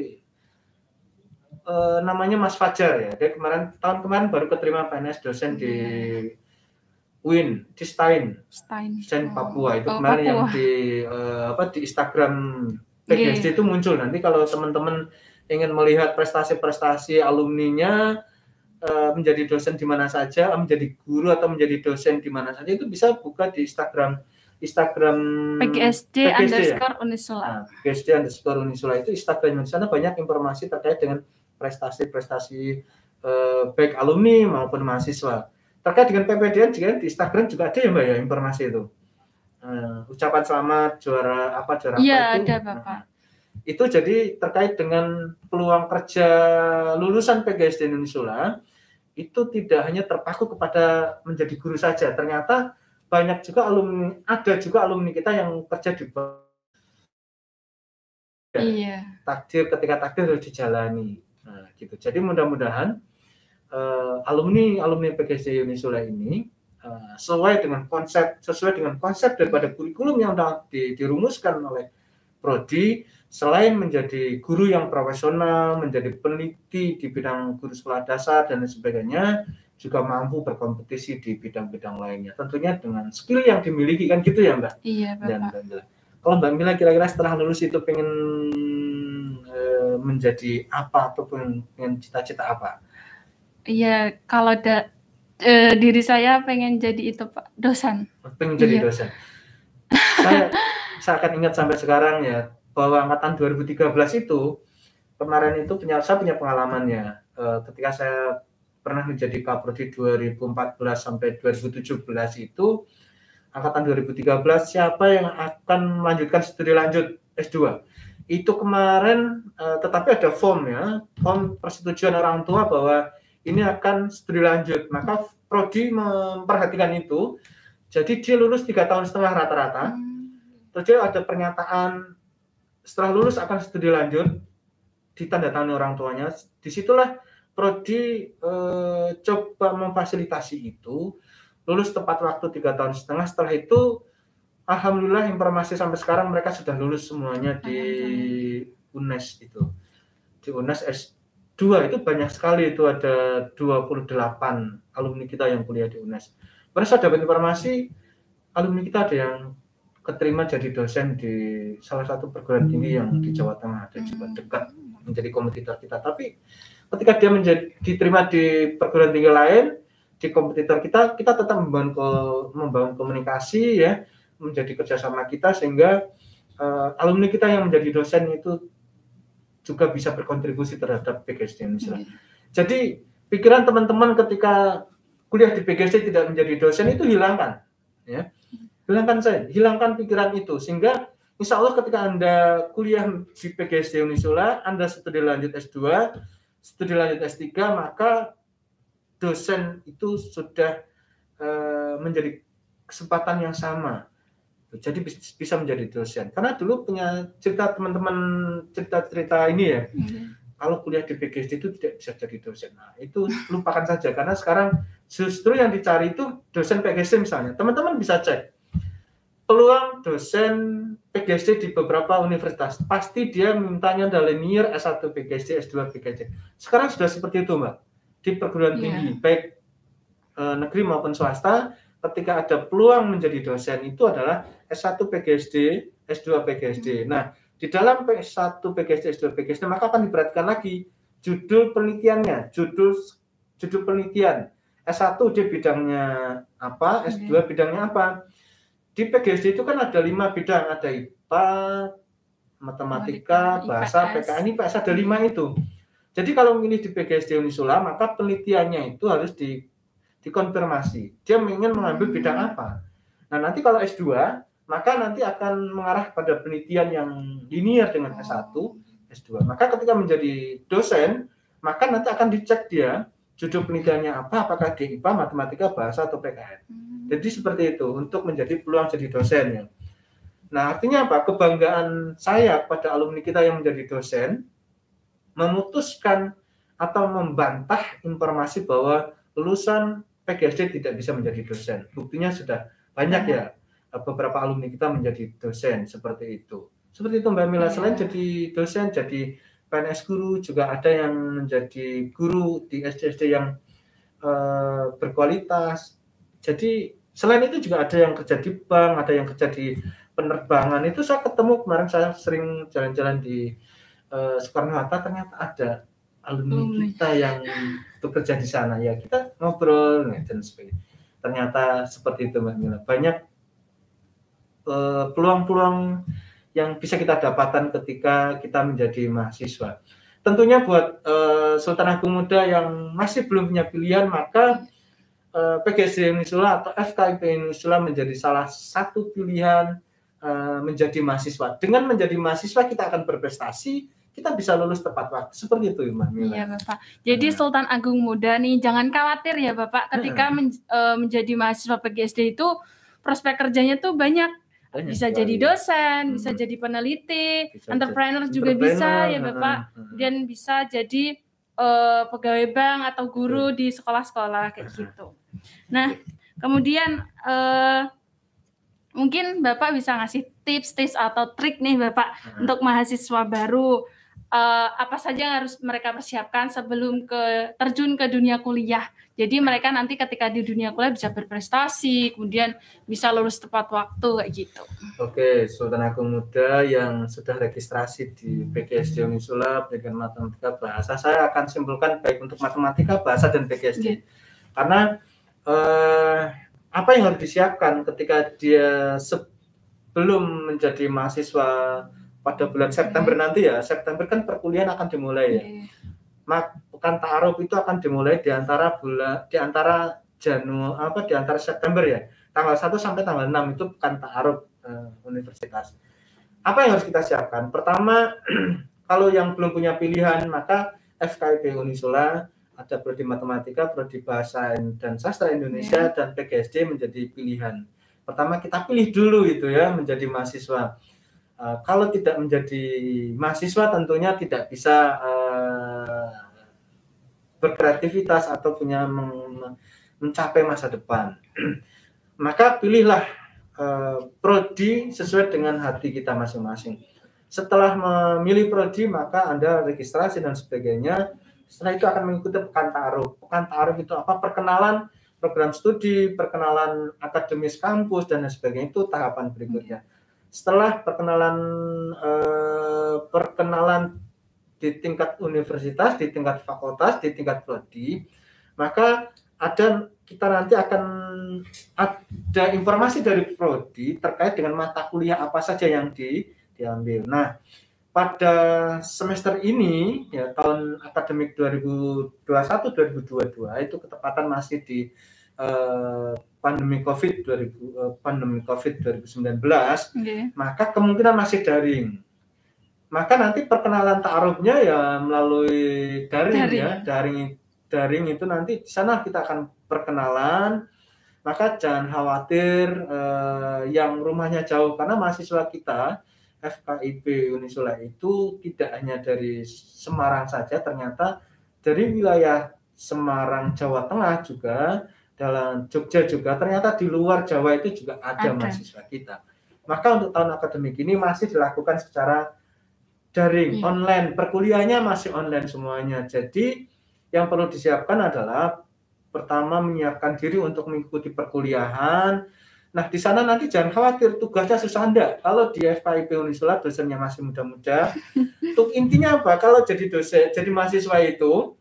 Speaker 2: uh, namanya Mas Fajar ya. Dia kemarin tahun kemarin baru keterima P N S dosen iya. di U I N, di Stein,
Speaker 1: Stein,
Speaker 2: Stein Papua.
Speaker 1: Oh.
Speaker 2: Itu
Speaker 1: oh,
Speaker 2: kemarin
Speaker 1: Papua.
Speaker 2: yang di uh, apa di Instagram P G S D yeah. itu muncul. Nanti kalau teman-teman ingin melihat prestasi-prestasi alumninya uh, menjadi dosen di mana saja, menjadi guru atau menjadi dosen di mana saja, itu bisa buka di Instagram Instagram
Speaker 1: P G S D underscore Unisula.
Speaker 2: Nah, P G S D underscore Unisula itu Instagram. Di sana banyak informasi terkait dengan prestasi-prestasi uh, baik alumni maupun mahasiswa. Terkait dengan P P D N juga di Instagram juga ada ya Mbak ya informasi itu. Uh, ucapan selamat juara apa juara
Speaker 1: ya,
Speaker 2: apa itu.
Speaker 1: Ada Bapak.
Speaker 2: Nah, itu jadi terkait dengan peluang kerja lulusan P G S D Unisula itu tidak hanya terpaku kepada menjadi guru saja. Ternyata banyak juga alumni, ada juga alumni kita yang kerja di
Speaker 1: iya.
Speaker 2: takdir ketika takdir harus dijalani. Nah, gitu. Jadi mudah-mudahan uh, alumni alumni P G S D Unisula ini Uh, sesuai dengan konsep sesuai dengan konsep daripada kurikulum yang sudah di, dirumuskan oleh Prodi, selain menjadi guru yang profesional, menjadi peneliti di bidang guru sekolah dasar dan sebagainya, juga mampu berkompetisi di bidang-bidang lainnya. Tentunya dengan skill yang dimiliki kan gitu ya Mbak.
Speaker 1: Iya Bapak.
Speaker 2: Dan, dan, kalau Mbak Mila kira-kira setelah lulus itu pengen uh, menjadi apa ataupun pengen cita-cita apa?
Speaker 1: Iya kalau ada Uh, diri saya pengen jadi itu Pak dosen.
Speaker 2: Pengen jadi
Speaker 1: iya.
Speaker 2: dosen. Saya saya akan ingat sampai sekarang ya, bahwa angkatan dua ribu tiga belas itu kemarin itu punya saya punya pengalamannya uh, ketika saya pernah menjadi Kaprodi dua ribu empat belas sampai dua ribu tujuh belas itu angkatan dua ribu tiga belas siapa yang akan melanjutkan studi lanjut S dua. Itu kemarin uh, tetapi ada form ya, form persetujuan orang tua bahwa ini akan studi lanjut. Maka prodi memperhatikan itu. Jadi dia lulus tiga tahun setengah rata-rata. Terus dia ada pernyataan setelah lulus akan studi lanjut, ditandatangani orang tuanya. Disitulah prodi eh, coba memfasilitasi itu, lulus tepat waktu tiga tahun setengah. Setelah itu alhamdulillah informasi sampai sekarang mereka sudah lulus semuanya di U N E S itu. Di U N E S S dua itu banyak sekali, itu ada dua puluh delapan alumni kita yang kuliah di U N E S. Karena saya dapat informasi alumni kita ada yang keterima jadi dosen di salah satu perguruan tinggi yang di Jawa Tengah, ada juga dekat menjadi kompetitor kita. Tapi ketika dia menjadi diterima di perguruan tinggi lain, di kompetitor kita, kita tetap membangun, membangun komunikasi ya, menjadi kerjasama kita sehingga uh, alumni kita yang menjadi dosen itu juga bisa berkontribusi terhadap P G S D Indonesia. Hmm. Jadi pikiran teman-teman ketika kuliah di P G S D tidak menjadi dosen itu hilangkan, ya, hilangkan saya, hilangkan pikiran itu sehingga insya Allah ketika Anda kuliah di P G S D Unisula, Anda studi lanjut S dua, studi lanjut S tiga, maka dosen itu sudah uh, menjadi kesempatan yang sama. Jadi bisa menjadi dosen. Karena dulu punya cerita teman-teman, cerita-cerita ini ya. Mm-hmm. Kalau kuliah di P G S D itu tidak bisa jadi dosen. Nah, itu lupakan saja. Karena sekarang justru yang dicari itu dosen P G S D misalnya. Teman-teman bisa cek peluang dosen P G S D di beberapa universitas. Pasti dia mintanya ada linear S satu P G S D, S dua P G S D. Sekarang sudah seperti itu, Mbak. Di perguruan yeah. tinggi, baik e, negeri maupun swasta, ketika ada peluang menjadi dosen itu adalah S satu P G S D, S dua P G S D. Nah, di dalam S satu P G S D, S dua P G S D maka akan diperhatikan lagi judul penelitiannya, judul judul penelitian. S satu dia bidangnya apa, S dua bidangnya apa. Di P G S D itu kan ada lima bidang, ada I P A, matematika, bahasa, P K N, I P S, ada lima itu. Jadi kalau memilih di P G S D Unisula, maka penelitiannya itu harus di dikonfirmasi. Dia ingin mengambil bidang apa. Nah, nanti kalau S dua, maka nanti akan mengarah pada penelitian yang linear dengan S satu, S dua. Maka ketika menjadi dosen, maka nanti akan dicek dia judul penelitiannya apa, apakah di I P A, matematika, bahasa, atau P K N. Jadi seperti itu untuk menjadi peluang jadi dosen ya. Nah, artinya apa? Kebanggaan saya pada alumni kita yang menjadi dosen memutuskan atau membantah informasi bahwa lulusan P G S D tidak bisa menjadi dosen. Buktinya sudah banyak ya beberapa alumni kita menjadi dosen seperti itu. Seperti itu Mbak Mila, selain jadi dosen, jadi P N S guru, juga ada yang menjadi guru di S D S D yang uh, berkualitas. Jadi selain itu juga ada yang kerja di bank, ada yang kerja di penerbangan. Itu saya ketemu kemarin, saya sering jalan-jalan di uh, Soekarno-Hatta, ternyata ada alumni kita yang bekerja di sana. Ya kita ngobrol dan sebagainya. Ternyata seperti itu Mbak Mila. Banyak uh, peluang-peluang yang bisa kita dapatkan ketika kita menjadi mahasiswa. Tentunya buat uh, Sultan Agung Muda yang masih belum punya pilihan, maka uh, P G S D Unisula atau F K I P Unisula menjadi salah satu pilihan uh, menjadi mahasiswa. Dengan menjadi mahasiswa kita akan berprestasi, kita bisa lulus tepat waktu. Seperti itu Mbak Mila.
Speaker 1: Iya Bapak. Jadi nah. Sultan Agung Muda nih, jangan khawatir ya Bapak, ketika nah. men, uh, menjadi mahasiswa P G S D itu prospek kerjanya tuh banyak. Banyak bisa sekali. Jadi dosen, hmm. bisa jadi peneliti, bisa entrepreneur juga entrepreneur, bisa ya Bapak, hmm. dan bisa jadi uh, pegawai bank atau guru hmm. di sekolah-sekolah kayak gitu. Nah, kemudian uh, mungkin Bapak bisa ngasih tips-tips atau trik nih Bapak hmm. untuk mahasiswa baru, uh, apa saja yang harus mereka persiapkan sebelum ke terjun ke dunia kuliah. Jadi mereka nanti ketika di dunia kuliah bisa berprestasi, kemudian bisa lulus tepat waktu kayak gitu.
Speaker 2: Oke, Sultan Agung Muda yang sudah registrasi di P G S D Unisula dengan matematika bahasa, saya akan simpulkan baik untuk matematika, bahasa, dan P G S D. Yeah. Karena eh, apa yang harus disiapkan ketika dia se- belum menjadi mahasiswa pada bulan September okay. nanti ya, September kan perkuliahan akan dimulai ya. Okay. Mak pekan ta'aruf itu akan dimulai di antara bulan di antara Januari apa di antara September ya. Tanggal satu sampai tanggal enam itu pekan ta'aruf uh, universitas. Apa yang harus kita siapkan? Pertama, kalau yang belum punya pilihan maka F K I P Unisula ada prodi matematika, prodi bahasa dan sastra Indonesia, yeah. dan P G S D menjadi pilihan. Pertama kita pilih dulu itu ya menjadi mahasiswa. Uh, kalau tidak menjadi mahasiswa tentunya tidak bisa uh, berkreativitas atau punya men- mencapai masa depan. Maka pilihlah uh, prodi sesuai dengan hati kita masing-masing. Setelah memilih prodi maka Anda registrasi dan sebagainya. Setelah itu akan mengikuti pekan ta'aruf. Pekan ta'aruf itu apa? Perkenalan program studi, perkenalan akademis kampus dan sebagainya, itu tahapan berikutnya. Setelah perkenalan eh, perkenalan di tingkat universitas, di tingkat fakultas, di tingkat prodi, maka ada kita nanti akan ada informasi dari prodi terkait dengan mata kuliah apa saja yang di, diambil. Nah, pada semester ini ya tahun akademik dua ribu dua puluh satu dua ribu dua puluh dua itu ketepatan masih di eh, pandemi Covid dua ribu eh, pandemi Covid dua ribu sembilan belas, okay. Maka kemungkinan masih daring. Maka nanti perkenalan ta'arufnya ya melalui daring, daring ya, daring daring itu nanti di sana kita akan perkenalan. Maka jangan khawatir eh, yang rumahnya jauh karena mahasiswa kita F K I P Unisula itu tidak hanya dari Semarang saja, ternyata dari wilayah Semarang, Jawa Tengah juga, dalam Jogja juga, ternyata di luar Jawa itu juga ada, ada. mahasiswa kita. Maka untuk tahun akademik ini masih dilakukan secara daring, hmm. online, perkuliahannya masih online semuanya. Jadi yang perlu disiapkan adalah pertama menyiapkan diri untuk mengikuti perkuliahan. Nah, di sana nanti jangan khawatir tugasnya susah enggak. Kalau di F K I P Unisula dosennya masih muda-muda. Untuk intinya apa? Kalau jadi dosen, jadi mahasiswa itu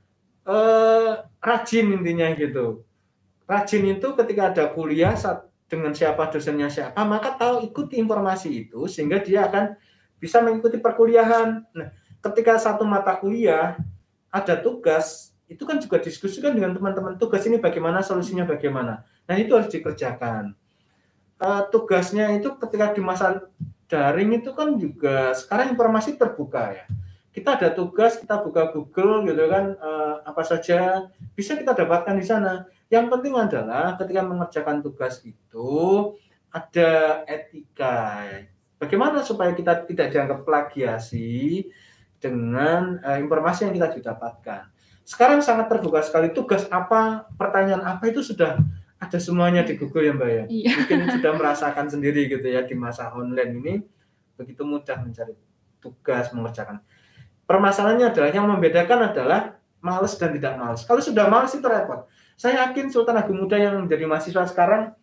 Speaker 2: eh, rajin intinya gitu. Rajin itu ketika ada kuliah saat, dengan siapa dosennya siapa, maka tahu ikuti informasi itu sehingga dia akan bisa mengikuti perkuliahan. Nah, ketika satu mata kuliah ada tugas, itu kan juga diskusikan dengan teman-teman tugas ini bagaimana, solusinya bagaimana. Nah, itu harus dikerjakan. Uh, tugasnya itu ketika di masa daring itu kan juga sekarang informasi terbuka ya. Kita ada tugas, kita buka Google gitu kan, uh, apa saja bisa kita dapatkan di sana. Yang penting adalah ketika mengerjakan tugas itu ada etika. Bagaimana supaya kita tidak dianggap plagiasi dengan uh, informasi yang kita didapatkan. Sekarang sangat terbuka sekali, tugas apa, pertanyaan apa itu sudah ada semuanya di Google ya Mbak ya. Iya. Mungkin sudah merasakan sendiri gitu ya di masa online ini begitu mudah mencari tugas, mengerjakan. Permasalahannya adalah yang membedakan adalah malas dan tidak malas. Kalau sudah malas itu repot. Saya yakin Sultan Agung Muda yang menjadi mahasiswa sekarang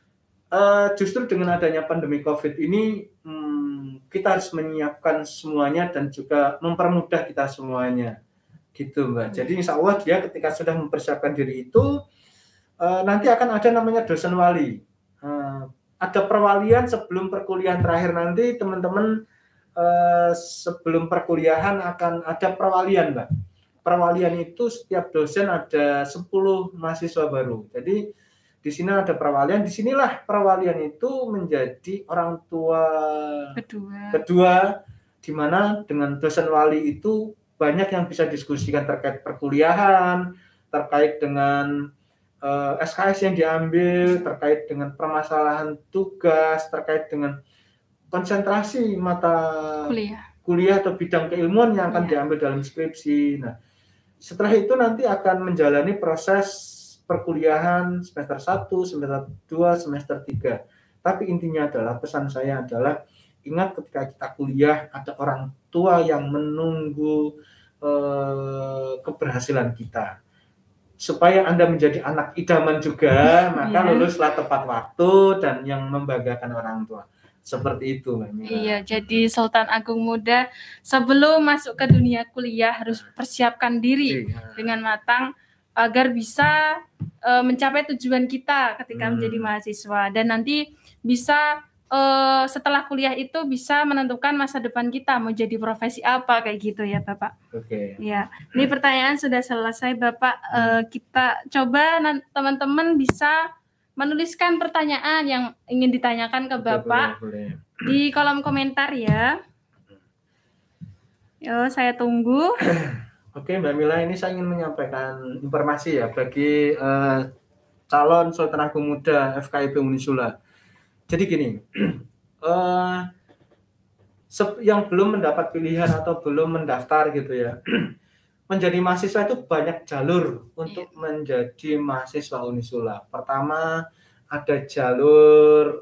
Speaker 2: uh, justru dengan adanya pandemi Covid ini hmm, kita harus menyiapkan semuanya dan juga mempermudah kita semuanya. Gitu Mbak. Jadi insya Allah dia ketika sudah mempersiapkan diri itu Uh, nanti akan ada namanya dosen wali. Uh, ada perwalian sebelum perkuliahan terakhir nanti teman-teman uh, sebelum perkuliahan akan ada perwalian, Mbak. Perwalian itu setiap dosen ada sepuluh mahasiswa baru. Jadi di sini ada perwalian. Disinilah perwalian itu menjadi orang tua kedua. Kedua, di mana dengan dosen wali itu banyak yang bisa diskusikan terkait perkuliahan, terkait dengan Uh, S K S yang diambil, terkait dengan permasalahan tugas, terkait dengan konsentrasi mata kuliah, kuliah atau bidang keilmuan yang akan yeah. diambil dalam skripsi. Nah, setelah itu nanti akan menjalani proses perkuliahan semester satu, semester dua, semester tiga. Tapi intinya adalah, pesan saya adalah, ingat ketika kita kuliah ada orang tua yang menunggu uh, keberhasilan kita. Supaya Anda menjadi anak idaman juga, maka yeah. luluslah tepat waktu dan yang membanggakan orang tua. Seperti itu, Mbak Mira.
Speaker 1: Iya, jadi Sultan Agung Muda sebelum masuk ke dunia kuliah harus persiapkan diri yeah. dengan matang agar bisa uh, mencapai tujuan kita ketika hmm. menjadi mahasiswa dan nanti bisa uh, setelah kuliah itu bisa menentukan masa depan kita mau jadi profesi apa kayak gitu ya Bapak.
Speaker 2: Oke.
Speaker 1: Ya, ini pertanyaan sudah selesai Bapak. Uh, kita coba teman-teman bisa menuliskan pertanyaan yang ingin ditanyakan ke Bapak boleh, boleh. Di kolom komentar ya. Yo, saya tunggu.
Speaker 2: Oke Mbak Mila, ini saya ingin menyampaikan informasi ya bagi uh, calon Sultan Agung Muda F K I P Unisula. Jadi gini, uh, yang belum mendapat pilihan atau belum mendaftar gitu ya, menjadi mahasiswa itu banyak jalur untuk iya. menjadi mahasiswa Unisula. Pertama ada jalur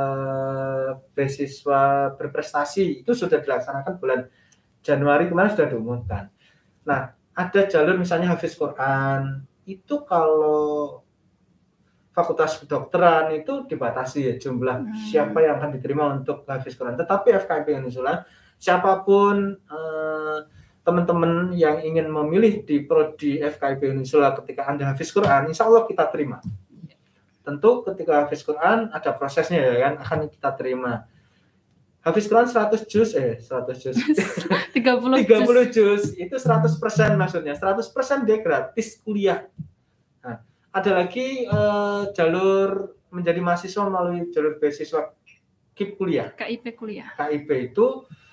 Speaker 2: uh, beasiswa berprestasi, itu sudah dilaksanakan bulan Januari kemarin, sudah diumumkan. Nah, ada jalur misalnya Hafiz Quran, itu kalau Fakultas Kedokteran itu dibatasi ya jumlah hmm. siapa yang akan diterima untuk Hafiz Quran. Tetapi F K I P Unisula, siapapun eh, teman-teman yang ingin memilih di prodi F K I P Unisula ketika Anda Hafiz Quran, insya Allah kita terima. Tentu ketika Hafiz Quran ada prosesnya ya kan, akan kita terima. Hafiz Quran seratus juz, eh seratus juz,
Speaker 1: tiga puluh
Speaker 2: juz, itu seratus persen maksudnya, seratus persen dia gratis kuliah. Nah, ada lagi uh, jalur menjadi mahasiswa melalui jalur beasiswa K I P kuliah.
Speaker 1: K I P kuliah.
Speaker 2: K I P itu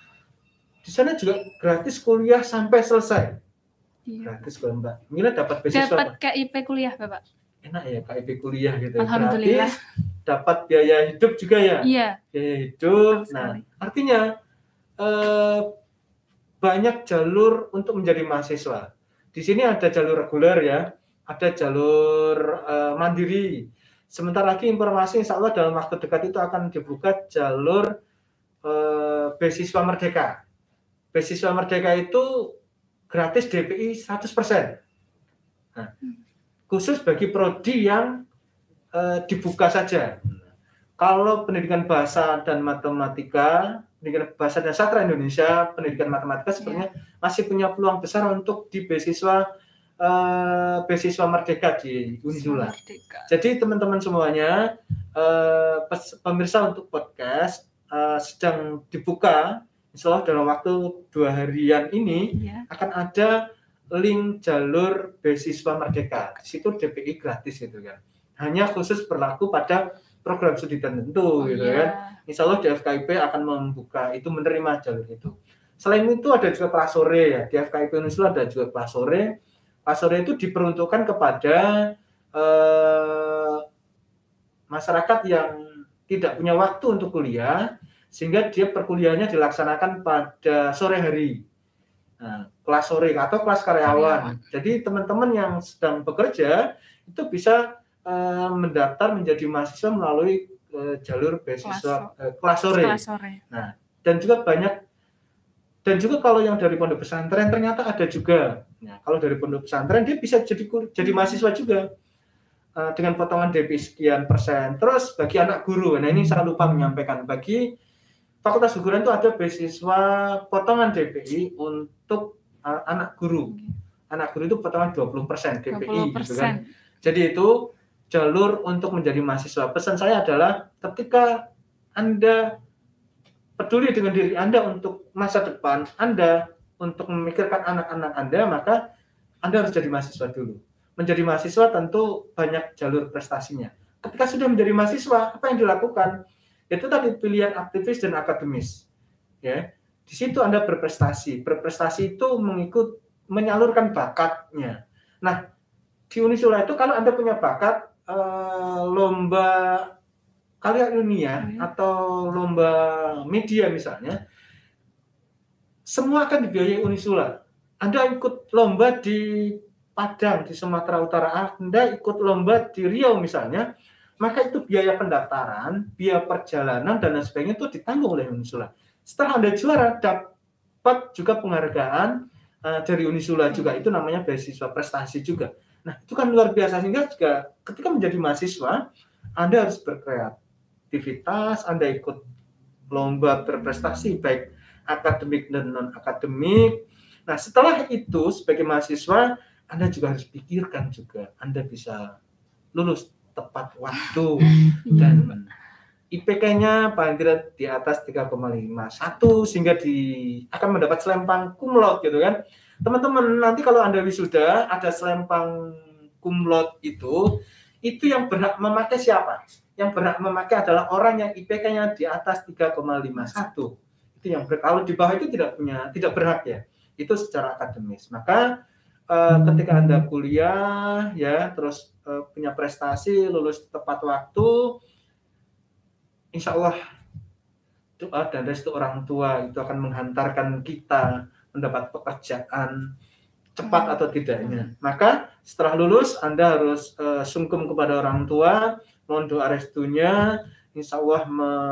Speaker 2: di sana juga gratis kuliah sampai selesai. Iya. Gratis kalau Mbak Mila dapat beasiswa.
Speaker 1: Dapat K I P kuliah, Bapak.
Speaker 2: Enak ya K I P kuliah gitu.
Speaker 1: Alhamdulillah.
Speaker 2: Gratis, dapat biaya hidup juga ya.
Speaker 1: Iya.
Speaker 2: Biaya hidup. Nah, artinya eh, banyak jalur untuk menjadi mahasiswa. Di sini ada jalur reguler ya. Ada jalur uh, mandiri. Sebentar lagi informasi insya Allah dalam waktu dekat itu akan dibuka jalur uh, beasiswa merdeka. Beasiswa merdeka itu gratis D P I seratus persen. Nah, khusus bagi prodi yang uh, dibuka saja. Kalau pendidikan bahasa dan matematika, pendidikan bahasa dan sastra Indonesia, pendidikan matematika sebenarnya yeah. masih punya peluang besar untuk di beasiswa Uh, beasiswa merdeka di Unisula. Jadi teman-teman semuanya, uh, pemirsa untuk podcast uh, sedang dibuka, insya Allah dalam waktu dua harian ini yeah. akan ada link jalur beasiswa merdeka. Di situ D P I gratis gitu kan. Hanya khusus berlaku pada program studi tertentu oh, gitu yeah. kan. Insya Allah di F K I P akan membuka itu, menerima jalur itu. Selain itu ada juga kelas sore ya. Di F K I P Unisula ada juga kelas sore. Kelas sore itu diperuntukkan kepada eh, masyarakat yang tidak punya waktu untuk kuliah, sehingga dia perkuliahannya dilaksanakan pada sore hari. Nah, kelas sore atau kelas karyawan. Jadi teman-teman yang sedang bekerja itu bisa eh, mendaftar menjadi mahasiswa melalui eh, jalur beasiswa kelas, eh, kelas sore.
Speaker 1: Kelas sore.
Speaker 2: Nah, dan juga banyak. Dan juga kalau yang dari pondok pesantren ternyata ada juga. Nah, kalau dari pondok pesantren dia bisa jadi jadi mahasiswa juga uh, dengan potongan D P I sekian persen. Terus bagi anak guru, nah ini saya lupa menyampaikan, bagi Fakultas Keguruan itu ada beasiswa potongan D P I untuk uh, anak guru. Anak guru itu potongan dua puluh persen D P I. dua puluh persen. Gitu kan. Jadi itu jalur untuk menjadi mahasiswa. Pesan saya adalah ketika Anda peduli dengan diri Anda untuk masa depan Anda, untuk memikirkan anak-anak Anda, maka Anda harus jadi mahasiswa dulu. Menjadi mahasiswa tentu banyak jalur prestasinya. Ketika sudah menjadi mahasiswa, apa yang dilakukan? Itu tadi pilihan aktivis dan akademis. Ya, di situ Anda berprestasi. Berprestasi itu mengikut menyalurkan bakatnya. Nah, di Unisula itu kalau Anda punya bakat eh, lomba karya ilmiah hmm. atau lomba media misalnya, semua akan dibiayai Unisula. Anda ikut lomba di Padang, di Sumatera Utara, Anda ikut lomba di Riau misalnya, maka itu biaya pendaftaran, biaya perjalanan, dan lain sebagainya itu ditanggung oleh Unisula. Setelah Anda juara, dapat juga penghargaan uh, dari Unisula juga, itu namanya beasiswa prestasi juga. Nah, itu kan luar biasa, sehingga juga ketika menjadi mahasiswa, Anda harus berkreativitas, Anda ikut lomba berprestasi, baik akademik dan non-akademik. Nah, setelah itu, sebagai mahasiswa, Anda juga harus pikirkan juga, Anda bisa lulus tepat waktu dan I P K-nya paling tidak di atas tiga koma lima satu sehingga di akan mendapat selempang cum laude gitu kan. Teman-teman, nanti kalau Anda wisuda ada selempang cum laude itu, itu yang berhak memakai siapa? Yang berhak memakai adalah orang yang I P K-nya di atas tiga koma lima satu. Itu yang berhak. Kalau di bawah itu tidak punya, tidak berhak ya. Itu secara akademis. Maka eh, ketika Anda kuliah ya, terus eh, punya prestasi, lulus tepat waktu, insya Allah doa dan restu orang tua itu akan menghantarkan kita mendapat pekerjaan cepat atau tidaknya. Maka setelah lulus Anda harus uh, sungkem kepada orang tua, mohon doa restunya, insya Allah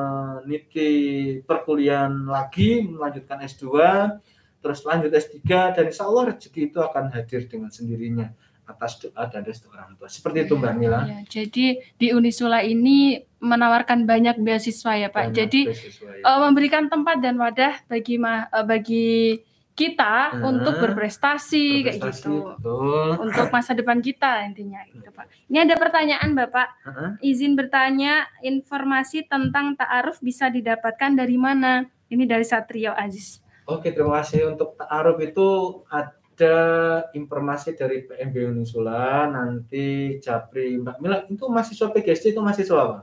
Speaker 2: meniti perkuliahan lagi, melanjutkan S dua, terus lanjut S tiga, dan insya Allah rezeki itu akan hadir dengan sendirinya atas doa dan restu orang tua. Seperti itu Mbak Mila.
Speaker 1: Ya, jadi di Unisula ini menawarkan banyak beasiswa ya Pak. Banyak jadi beasiswa, ya. uh, memberikan tempat dan wadah bagi uh, bagi kita uh, untuk berprestasi, berprestasi kayak gitu. Betul. Untuk masa depan kita intinya gitu Pak. Ini ada pertanyaan Bapak. Uh-huh. Izin bertanya, informasi tentang ta'aruf bisa didapatkan dari mana? Ini dari Satrio Aziz.
Speaker 2: Oke, terima kasih. Untuk ta'aruf itu ada informasi dari P M B Unisula, nanti Japri, Mbak Mila, itu mahasiswa P G S D itu mahasiswa apa?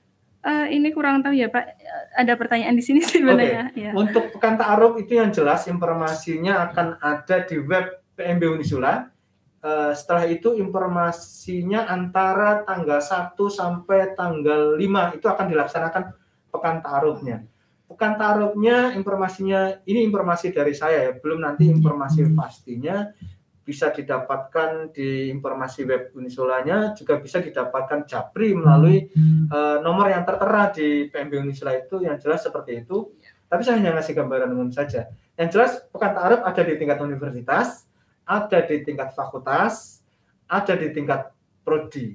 Speaker 1: Uh, ini kurang tahu ya Pak, ada pertanyaan di sini sebenarnya.
Speaker 2: Okay.
Speaker 1: Ya.
Speaker 2: Untuk pekan ta'aruf itu yang jelas informasinya akan ada di web P M B Unisula. Uh, setelah itu informasinya antara tanggal satu sampai tanggal lima itu akan dilaksanakan pekan ta'arufnya. Pekan ta'arufnya informasinya, ini informasi dari saya ya, belum nanti informasi pastinya bisa didapatkan di informasi web Unisulanya, juga bisa didapatkan Japri melalui uh, nomor yang tertera di P M B Unisula itu, yang jelas seperti itu. Tapi saya hanya ngasih gambaran umum saja. Yang jelas pekan ta'aruf ada di tingkat universitas, ada di tingkat fakultas, ada di tingkat prodi.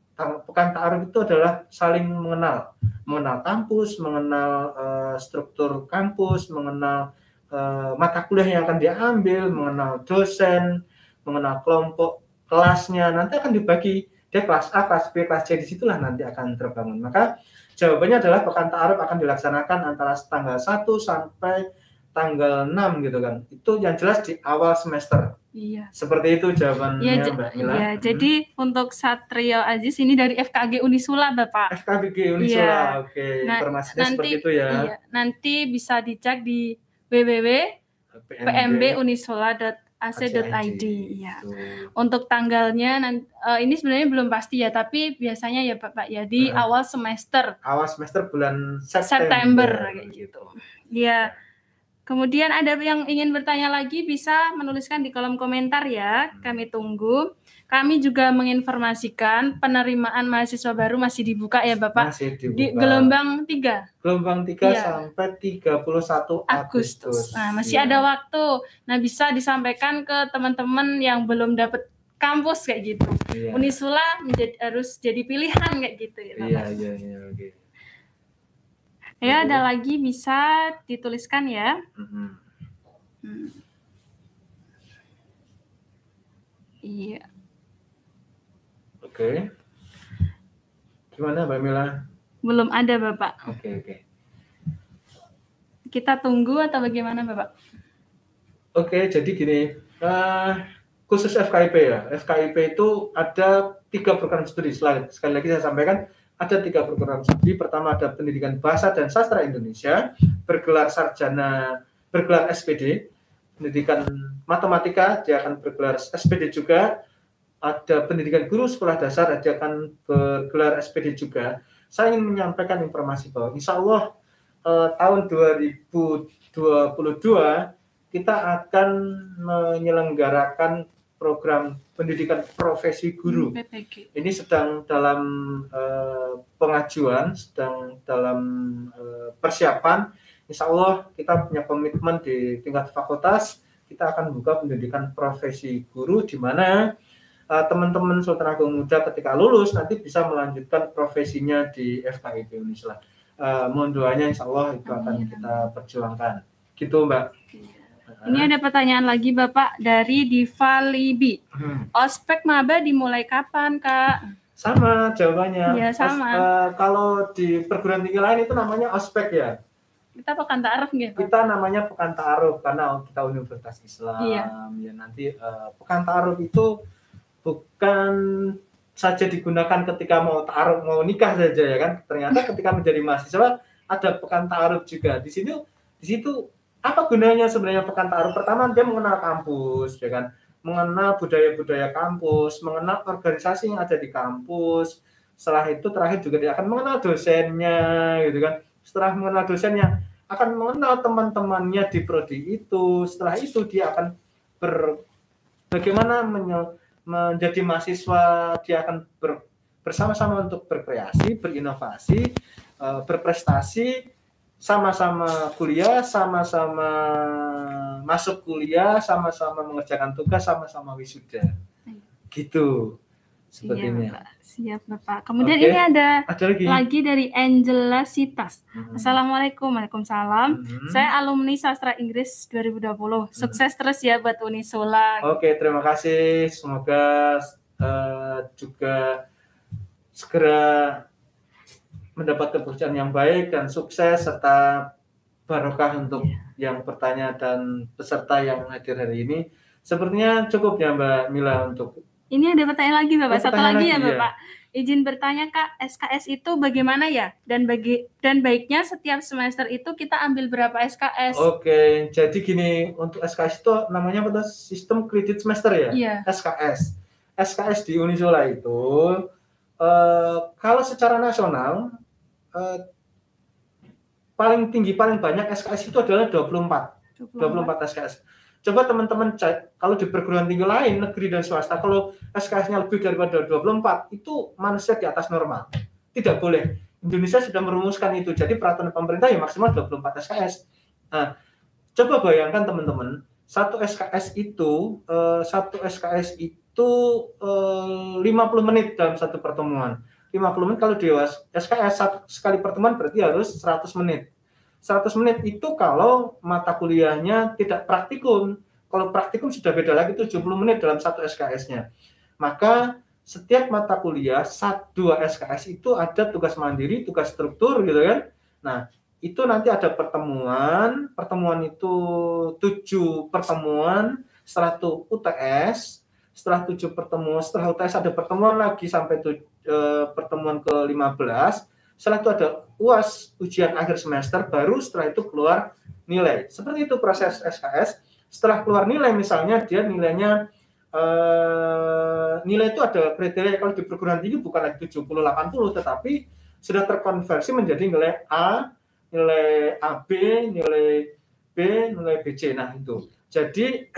Speaker 2: Pekan ta'aruf itu adalah saling mengenal, mengenal kampus, mengenal uh, struktur kampus, mengenal uh, mata kuliah yang akan diambil, mengenal dosen, mengenal kelompok kelasnya. Nanti akan dibagi dia kelas A, kelas B, kelas C, disitulah nanti akan terbangun. Maka jawabannya adalah pekan ta'aruf akan dilaksanakan antara tanggal satu sampai tanggal enam gitu kan. Itu yang jelas di awal semester.
Speaker 1: Iya.
Speaker 2: Seperti itu jawabannya
Speaker 1: ya,
Speaker 2: Mbak Mila.
Speaker 1: Iya, hmm. Jadi untuk Satrio Aziz ini dari F K G Unisula Bapak.
Speaker 2: F K G Unisula, iya. Oke.
Speaker 1: Nah,
Speaker 2: informasinya
Speaker 1: nanti,
Speaker 2: seperti itu ya.
Speaker 1: Iya, nanti bisa dicek di w w w titik p m b unisula titik a c titik i d. Iya. Untuk tanggalnya nanti, uh, ini sebenarnya belum pasti ya, tapi biasanya ya Bapak ya di uh, awal semester.
Speaker 2: Awal semester bulan September,
Speaker 1: September kayak gitu. Iya. Kemudian ada yang ingin bertanya lagi bisa menuliskan di kolom komentar ya, kami tunggu. Kami juga menginformasikan penerimaan mahasiswa baru masih dibuka ya Bapak,
Speaker 2: masih dibuka.
Speaker 1: Di gelombang tiga.
Speaker 2: Gelombang tiga ya. Sampai tiga puluh satu Agustus.
Speaker 1: Nah, masih ya. Ada waktu. Nah, bisa disampaikan ke teman-teman yang belum dapat kampus kayak gitu. Ya. Unisula menjadi, harus jadi pilihan kayak gitu ya Bapak.
Speaker 2: Iya, iya, iya, oke.
Speaker 1: Ya, ada lagi bisa dituliskan ya. Mm-hmm. Hmm. Iya.
Speaker 2: Oke. Gimana Mbak Mila?
Speaker 1: Belum ada Bapak.
Speaker 2: Oke, oke.
Speaker 1: Kita tunggu atau bagaimana Bapak?
Speaker 2: Oke, jadi gini. Uh, khusus F K I P ya. F K I P itu ada tiga program studi. Sekali lagi saya sampaikan. Ada tiga program studi. Pertama ada pendidikan bahasa dan sastra Indonesia, bergelar sarjana, bergelar S P D. Pendidikan matematika, dia akan bergelar S P D juga. Ada pendidikan guru sekolah dasar, dia akan bergelar S P D juga. Saya ingin menyampaikan informasi bahwa insya Allah eh, tahun dua ribu dua puluh dua kita akan menyelenggarakan program pendidikan profesi guru.
Speaker 1: P P G.
Speaker 2: Ini sedang dalam uh, pengajuan, sedang dalam uh, persiapan. Insya Allah kita punya komitmen di tingkat fakultas, kita akan buka pendidikan profesi guru, di mana uh, teman-teman Sultan Agung Muda ketika lulus nanti bisa melanjutkan profesinya di F K I P Unisula. Uh, mohon doanya, insya Allah itu akan kita perjuangkan. Gitu Mbak.
Speaker 1: Ini ada pertanyaan lagi Bapak dari Diva Libi. Hmm. Ospek maba dimulai kapan Kak?
Speaker 2: Sama jawabannya.
Speaker 1: Iya, sama.
Speaker 2: Os, uh, kalau di perguruan tinggi lain itu namanya ospek ya.
Speaker 1: Kita pekan ta'aruf gitu.
Speaker 2: Kita namanya pekan ta'aruf karena kita Universitas Islam.
Speaker 1: Iya.
Speaker 2: Ya nanti uh, pekan ta'aruf itu bukan saja digunakan ketika mau ta'aruf, mau nikah saja ya kan. Ternyata ketika menjadi mahasiswa ada pekan ta'aruf juga. Di situ di situ apa gunanya sebenarnya pekan ta'aruf? Pertama dia mengenal kampus ya kan. Mengenal budaya-budaya kampus, mengenal organisasi yang ada di kampus. Setelah itu terakhir juga dia akan mengenal dosennya gitu kan. Setelah mengenal dosennya akan mengenal teman-temannya di prodi itu. Setelah itu dia akan ber, bagaimana menye, menjadi mahasiswa, dia akan ber, bersama-sama untuk berkreasi, berinovasi, uh, berprestasi, sama-sama kuliah, sama-sama masuk kuliah, sama-sama mengerjakan tugas, sama-sama wisuda. Gitu sepertinya.
Speaker 1: Siap, Bapak. Kemudian
Speaker 2: Oke.
Speaker 1: ini ada,
Speaker 2: ada lagi.
Speaker 1: lagi dari Angela Sitas. Hmm. Assalamualaikum, Waalaikumsalam. Hmm. Saya alumni Sastra Inggris dua ribu dua puluh. Sukses hmm. terus ya buat Unisula.
Speaker 2: Oke, terima kasih. Semoga uh, juga segera mendapat keputusan yang baik dan sukses serta barokah untuk yeah. yang bertanya dan peserta yang hadir hari ini. Sepertinya cukup ya Mbak Mila untuk.
Speaker 1: Ini ada pertanyaan lagi Bapak. Oh, Satu lagi, lagi ya Bapak. Ya. Izin bertanya Kak, S K S itu bagaimana ya? Dan bagi dan baiknya setiap semester itu kita ambil berapa S K S?
Speaker 2: Oke, jadi gini, untuk S K S itu namanya apa? Sistem kredit semester ya?
Speaker 1: Iya.
Speaker 2: S K S. S K S di Unisula itu uh, kalau secara nasional Uh, paling tinggi, paling banyak S K S itu adalah dua puluh empat S K S. Coba teman-teman cek, kalau di perguruan tinggi lain, negeri dan swasta, kalau S K S-nya lebih daripada dua puluh empat, itu manusia di atas normal. Tidak boleh. Indonesia sudah merumuskan itu. Jadi peraturan pemerintah ya maksimal dua puluh empat S K S. Nah, coba bayangkan teman-teman, satu S K S itu, uh, satu S K S itu uh, lima puluh menit dalam satu pertemuan. lima puluh menit kalau di S K S satu sekali pertemuan berarti harus seratus menit. seratus menit itu kalau mata kuliahnya tidak praktikum. Kalau praktikum sudah beda lagi, tujuh puluh menit dalam satu S K S-nya. Maka setiap mata kuliah satu dua S K S itu ada tugas mandiri, tugas struktur gitu kan. Nah, itu nanti ada pertemuan, pertemuan itu tujuh pertemuan, setelah itu U T S, setelah tujuh pertemuan, setelah U T S ada pertemuan lagi sampai tujuh eh, pertemuan ke lima belas, setelah itu ada U A S, ujian akhir semester, baru setelah itu keluar nilai. Seperti itu proses S K S. Setelah keluar nilai misalnya dia nilainya eh, nilai itu ada kriteria, kalau di perguruan tinggi bukan lagi tujuh puluh delapan puluh tetapi sudah terkonversi menjadi nilai A, nilai A B, nilai B, nilai B C. Nah, itu. Jadi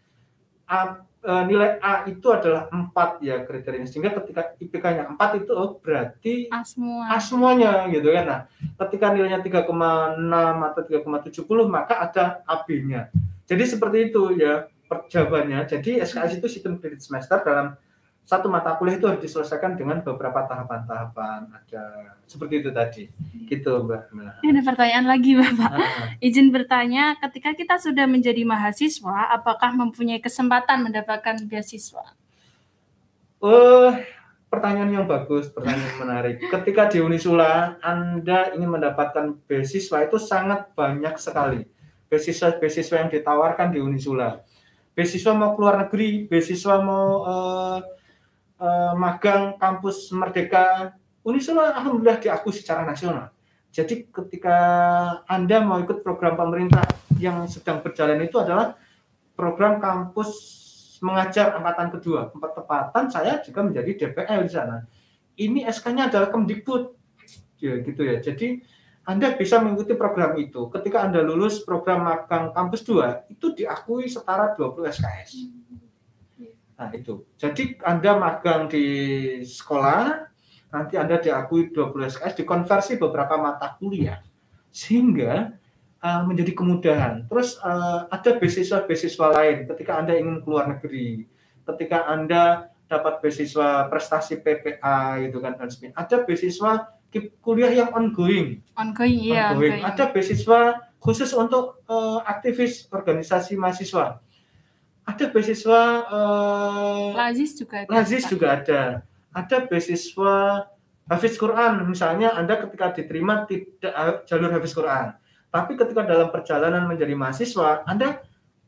Speaker 2: A Uh, nilai A itu adalah empat ya kriterianya, sehingga ketika I P K-nya empat itu oh, berarti
Speaker 1: A semua.
Speaker 2: A semuanya gitu kan. Nah, ketika nilainya tiga koma enam atau tiga koma tujuh nol maka ada A B-nya. Jadi seperti itu ya jawabannya. Jadi S K S itu sistem kredit semester, dalam satu mata kuliah itu harus diselesaikan dengan beberapa tahapan-tahapan. Ada seperti itu tadi. Gitu Mbak.
Speaker 1: Ini ada pertanyaan lagi Bapak. Ah. Izin bertanya, ketika kita sudah menjadi mahasiswa, apakah mempunyai kesempatan mendapatkan beasiswa?
Speaker 2: Oh, pertanyaan yang bagus, pertanyaan yang menarik. Ketika di Unisula Anda ingin mendapatkan beasiswa itu sangat banyak sekali. Beasiswa-beasiswa yang ditawarkan di Unisula. Beasiswa mau keluar negeri, beasiswa mau uh, Uh, magang kampus Merdeka, Unisula alhamdulillah diakui secara nasional. Jadi ketika Anda mau ikut program pemerintah yang sedang berjalan itu adalah program kampus mengajar angkatan kedua. Tepatan saya juga menjadi D P L di sana. Ini S K-nya adalah Kemdikbud. Ya gitu ya. Jadi Anda bisa mengikuti program itu. Ketika Anda lulus program magang kampus dua, itu diakui setara dua puluh S K S. Nah itu, jadi Anda magang di sekolah, nanti Anda diakui dua puluh S K S, dikonversi beberapa mata kuliah, sehingga uh, menjadi kemudahan. Terus uh, ada beasiswa-beasiswa lain, ketika Anda ingin keluar negeri, ketika Anda dapat beasiswa prestasi P P A, gitu kan, dan sebagainya. Ada beasiswa kuliah yang ongoing,
Speaker 1: ongoing, iya,
Speaker 2: ongoing. Ada beasiswa khusus untuk uh, aktivis organisasi mahasiswa. Ada beasiswa uh,
Speaker 1: Lazis juga ada.
Speaker 2: Lazis juga ada. ada beasiswa Hafiz Quran, misalnya Anda ketika diterima tidak jalur Hafiz Quran, tapi ketika dalam perjalanan menjadi mahasiswa, Anda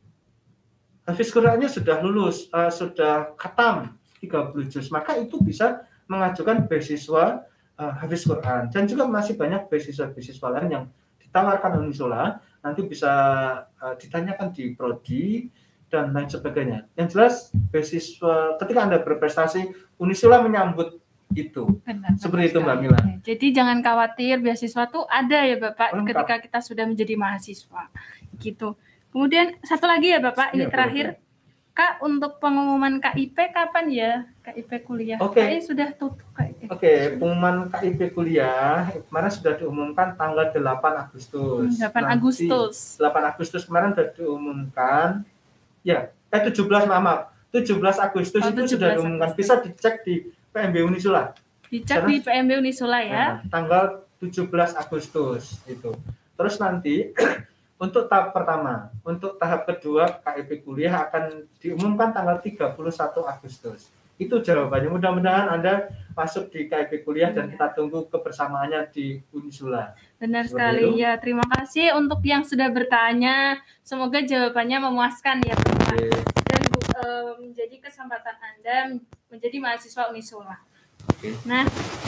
Speaker 2: Hafiz Qurannya sudah lulus, uh, sudah khatam tiga puluh juz, maka itu bisa mengajukan beasiswa uh, Hafiz Quran. Dan juga masih banyak beasiswa-beasiswa lain yang ditawarkan Unisola, nanti bisa uh, ditanyakan di prodi dan lain sebagainya. Yang jelas beasiswa ketika Anda berprestasi, Unisola menyambut itu.
Speaker 1: Benar,
Speaker 2: seperti
Speaker 1: benar
Speaker 2: itu Mbak
Speaker 1: sekali.
Speaker 2: Mila.
Speaker 1: Jadi jangan khawatir, beasiswa tuh ada ya Bapak
Speaker 2: Lengkap.
Speaker 1: ketika kita sudah menjadi mahasiswa gitu. Kemudian satu lagi ya Bapak, ini
Speaker 2: Ya,
Speaker 1: terakhir
Speaker 2: boleh.
Speaker 1: Kak, untuk pengumuman K I P kapan ya? K I P kuliah.
Speaker 2: Oke.
Speaker 1: Kayaknya sudah tutup K I P.
Speaker 2: Oke, pengumuman K I P kuliah kemarin sudah diumumkan tanggal delapan Agustus.
Speaker 1: delapan
Speaker 2: Nanti,
Speaker 1: Agustus.
Speaker 2: delapan Agustus kemarin sudah diumumkan. Ya, eh tujuh belas maaf. tujuh belas Agustus
Speaker 1: Oh,
Speaker 2: itu
Speaker 1: tujuh
Speaker 2: sudah
Speaker 1: belas
Speaker 2: diumumkan.
Speaker 1: Agustus.
Speaker 2: Bisa dicek di P M B Unisola.
Speaker 1: Dicek
Speaker 2: Karena-
Speaker 1: di P M B Unisola ya.
Speaker 2: Nah, tanggal tujuh belas Agustus itu. Terus nanti untuk tahap pertama, untuk tahap kedua K I P kuliah akan diumumkan tanggal tiga puluh satu Agustus. Itu jawabannya. Mudah-mudahan Anda masuk di K I P kuliah dan kita tunggu kebersamaannya di Unisola.
Speaker 1: Benar
Speaker 2: Seperti
Speaker 1: sekali
Speaker 2: itu.
Speaker 1: ya. Terima kasih untuk yang sudah bertanya. Semoga jawabannya memuaskan ya Bapak.
Speaker 2: Oke.
Speaker 1: Dan eh, menjadi kesempatan Anda menjadi mahasiswa Unisola.
Speaker 2: Oke.
Speaker 1: Nah,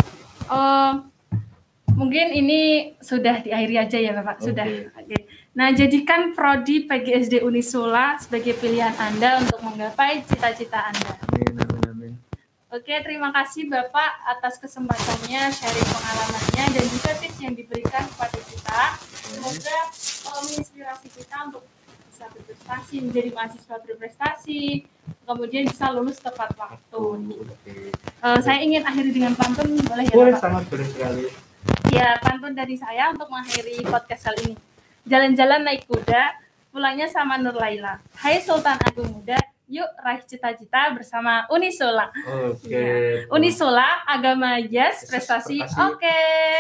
Speaker 1: eh, mungkin ini sudah diakhiri aja ya Bapak. Sudah.
Speaker 2: Oke.
Speaker 1: Oke. Nah, jadikan prodi P G S D Unisola sebagai pilihan Anda untuk menggapai cita-cita Anda.
Speaker 2: Amin, amin, amin.
Speaker 1: Oke, terima kasih Bapak atas kesempatannya, sharing pengalamannya, dan juga tips yang diberikan kepada kita. Semoga uh, menginspirasi kita untuk bisa berprestasi, menjadi mahasiswa berprestasi, kemudian bisa lulus tepat waktu.
Speaker 2: Oke.
Speaker 1: Uh, saya ingin akhiri dengan pantun, boleh ya
Speaker 2: Boleh,
Speaker 1: Bapak?
Speaker 2: sangat boleh sekali.
Speaker 1: Ya, pantun dari saya untuk mengakhiri podcast kali ini. Jalan-jalan naik kuda, pulangnya sama Nur Laila. Hai Sultan Agung Muda, yuk raih cita-cita bersama Unisola.
Speaker 2: Oke.
Speaker 1: Ya. Unisola, agama yes,
Speaker 2: Yes,
Speaker 1: prestasi
Speaker 2: prestasi.
Speaker 1: oke.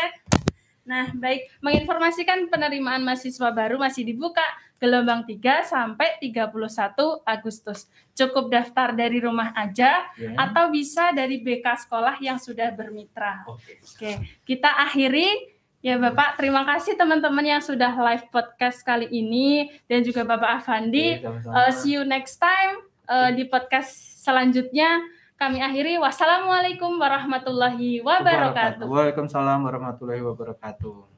Speaker 1: Nah, baik, menginformasikan penerimaan mahasiswa baru masih dibuka gelombang tiga sampai tiga puluh satu Agustus. Cukup daftar dari rumah aja
Speaker 2: Ya.
Speaker 1: atau bisa dari B K sekolah yang sudah bermitra.
Speaker 2: Oke.
Speaker 1: Oke, kita akhiri ya Bapak. Terima kasih teman-teman yang sudah live podcast kali ini dan juga Bapak Afandi.
Speaker 2: Oke, sama-sama.
Speaker 1: Uh, see you next time uh, di podcast selanjutnya. Kami akhiri. Wassalamualaikum warahmatullahi wabarakatuh.
Speaker 2: Waalaikumsalam warahmatullahi wabarakatuh.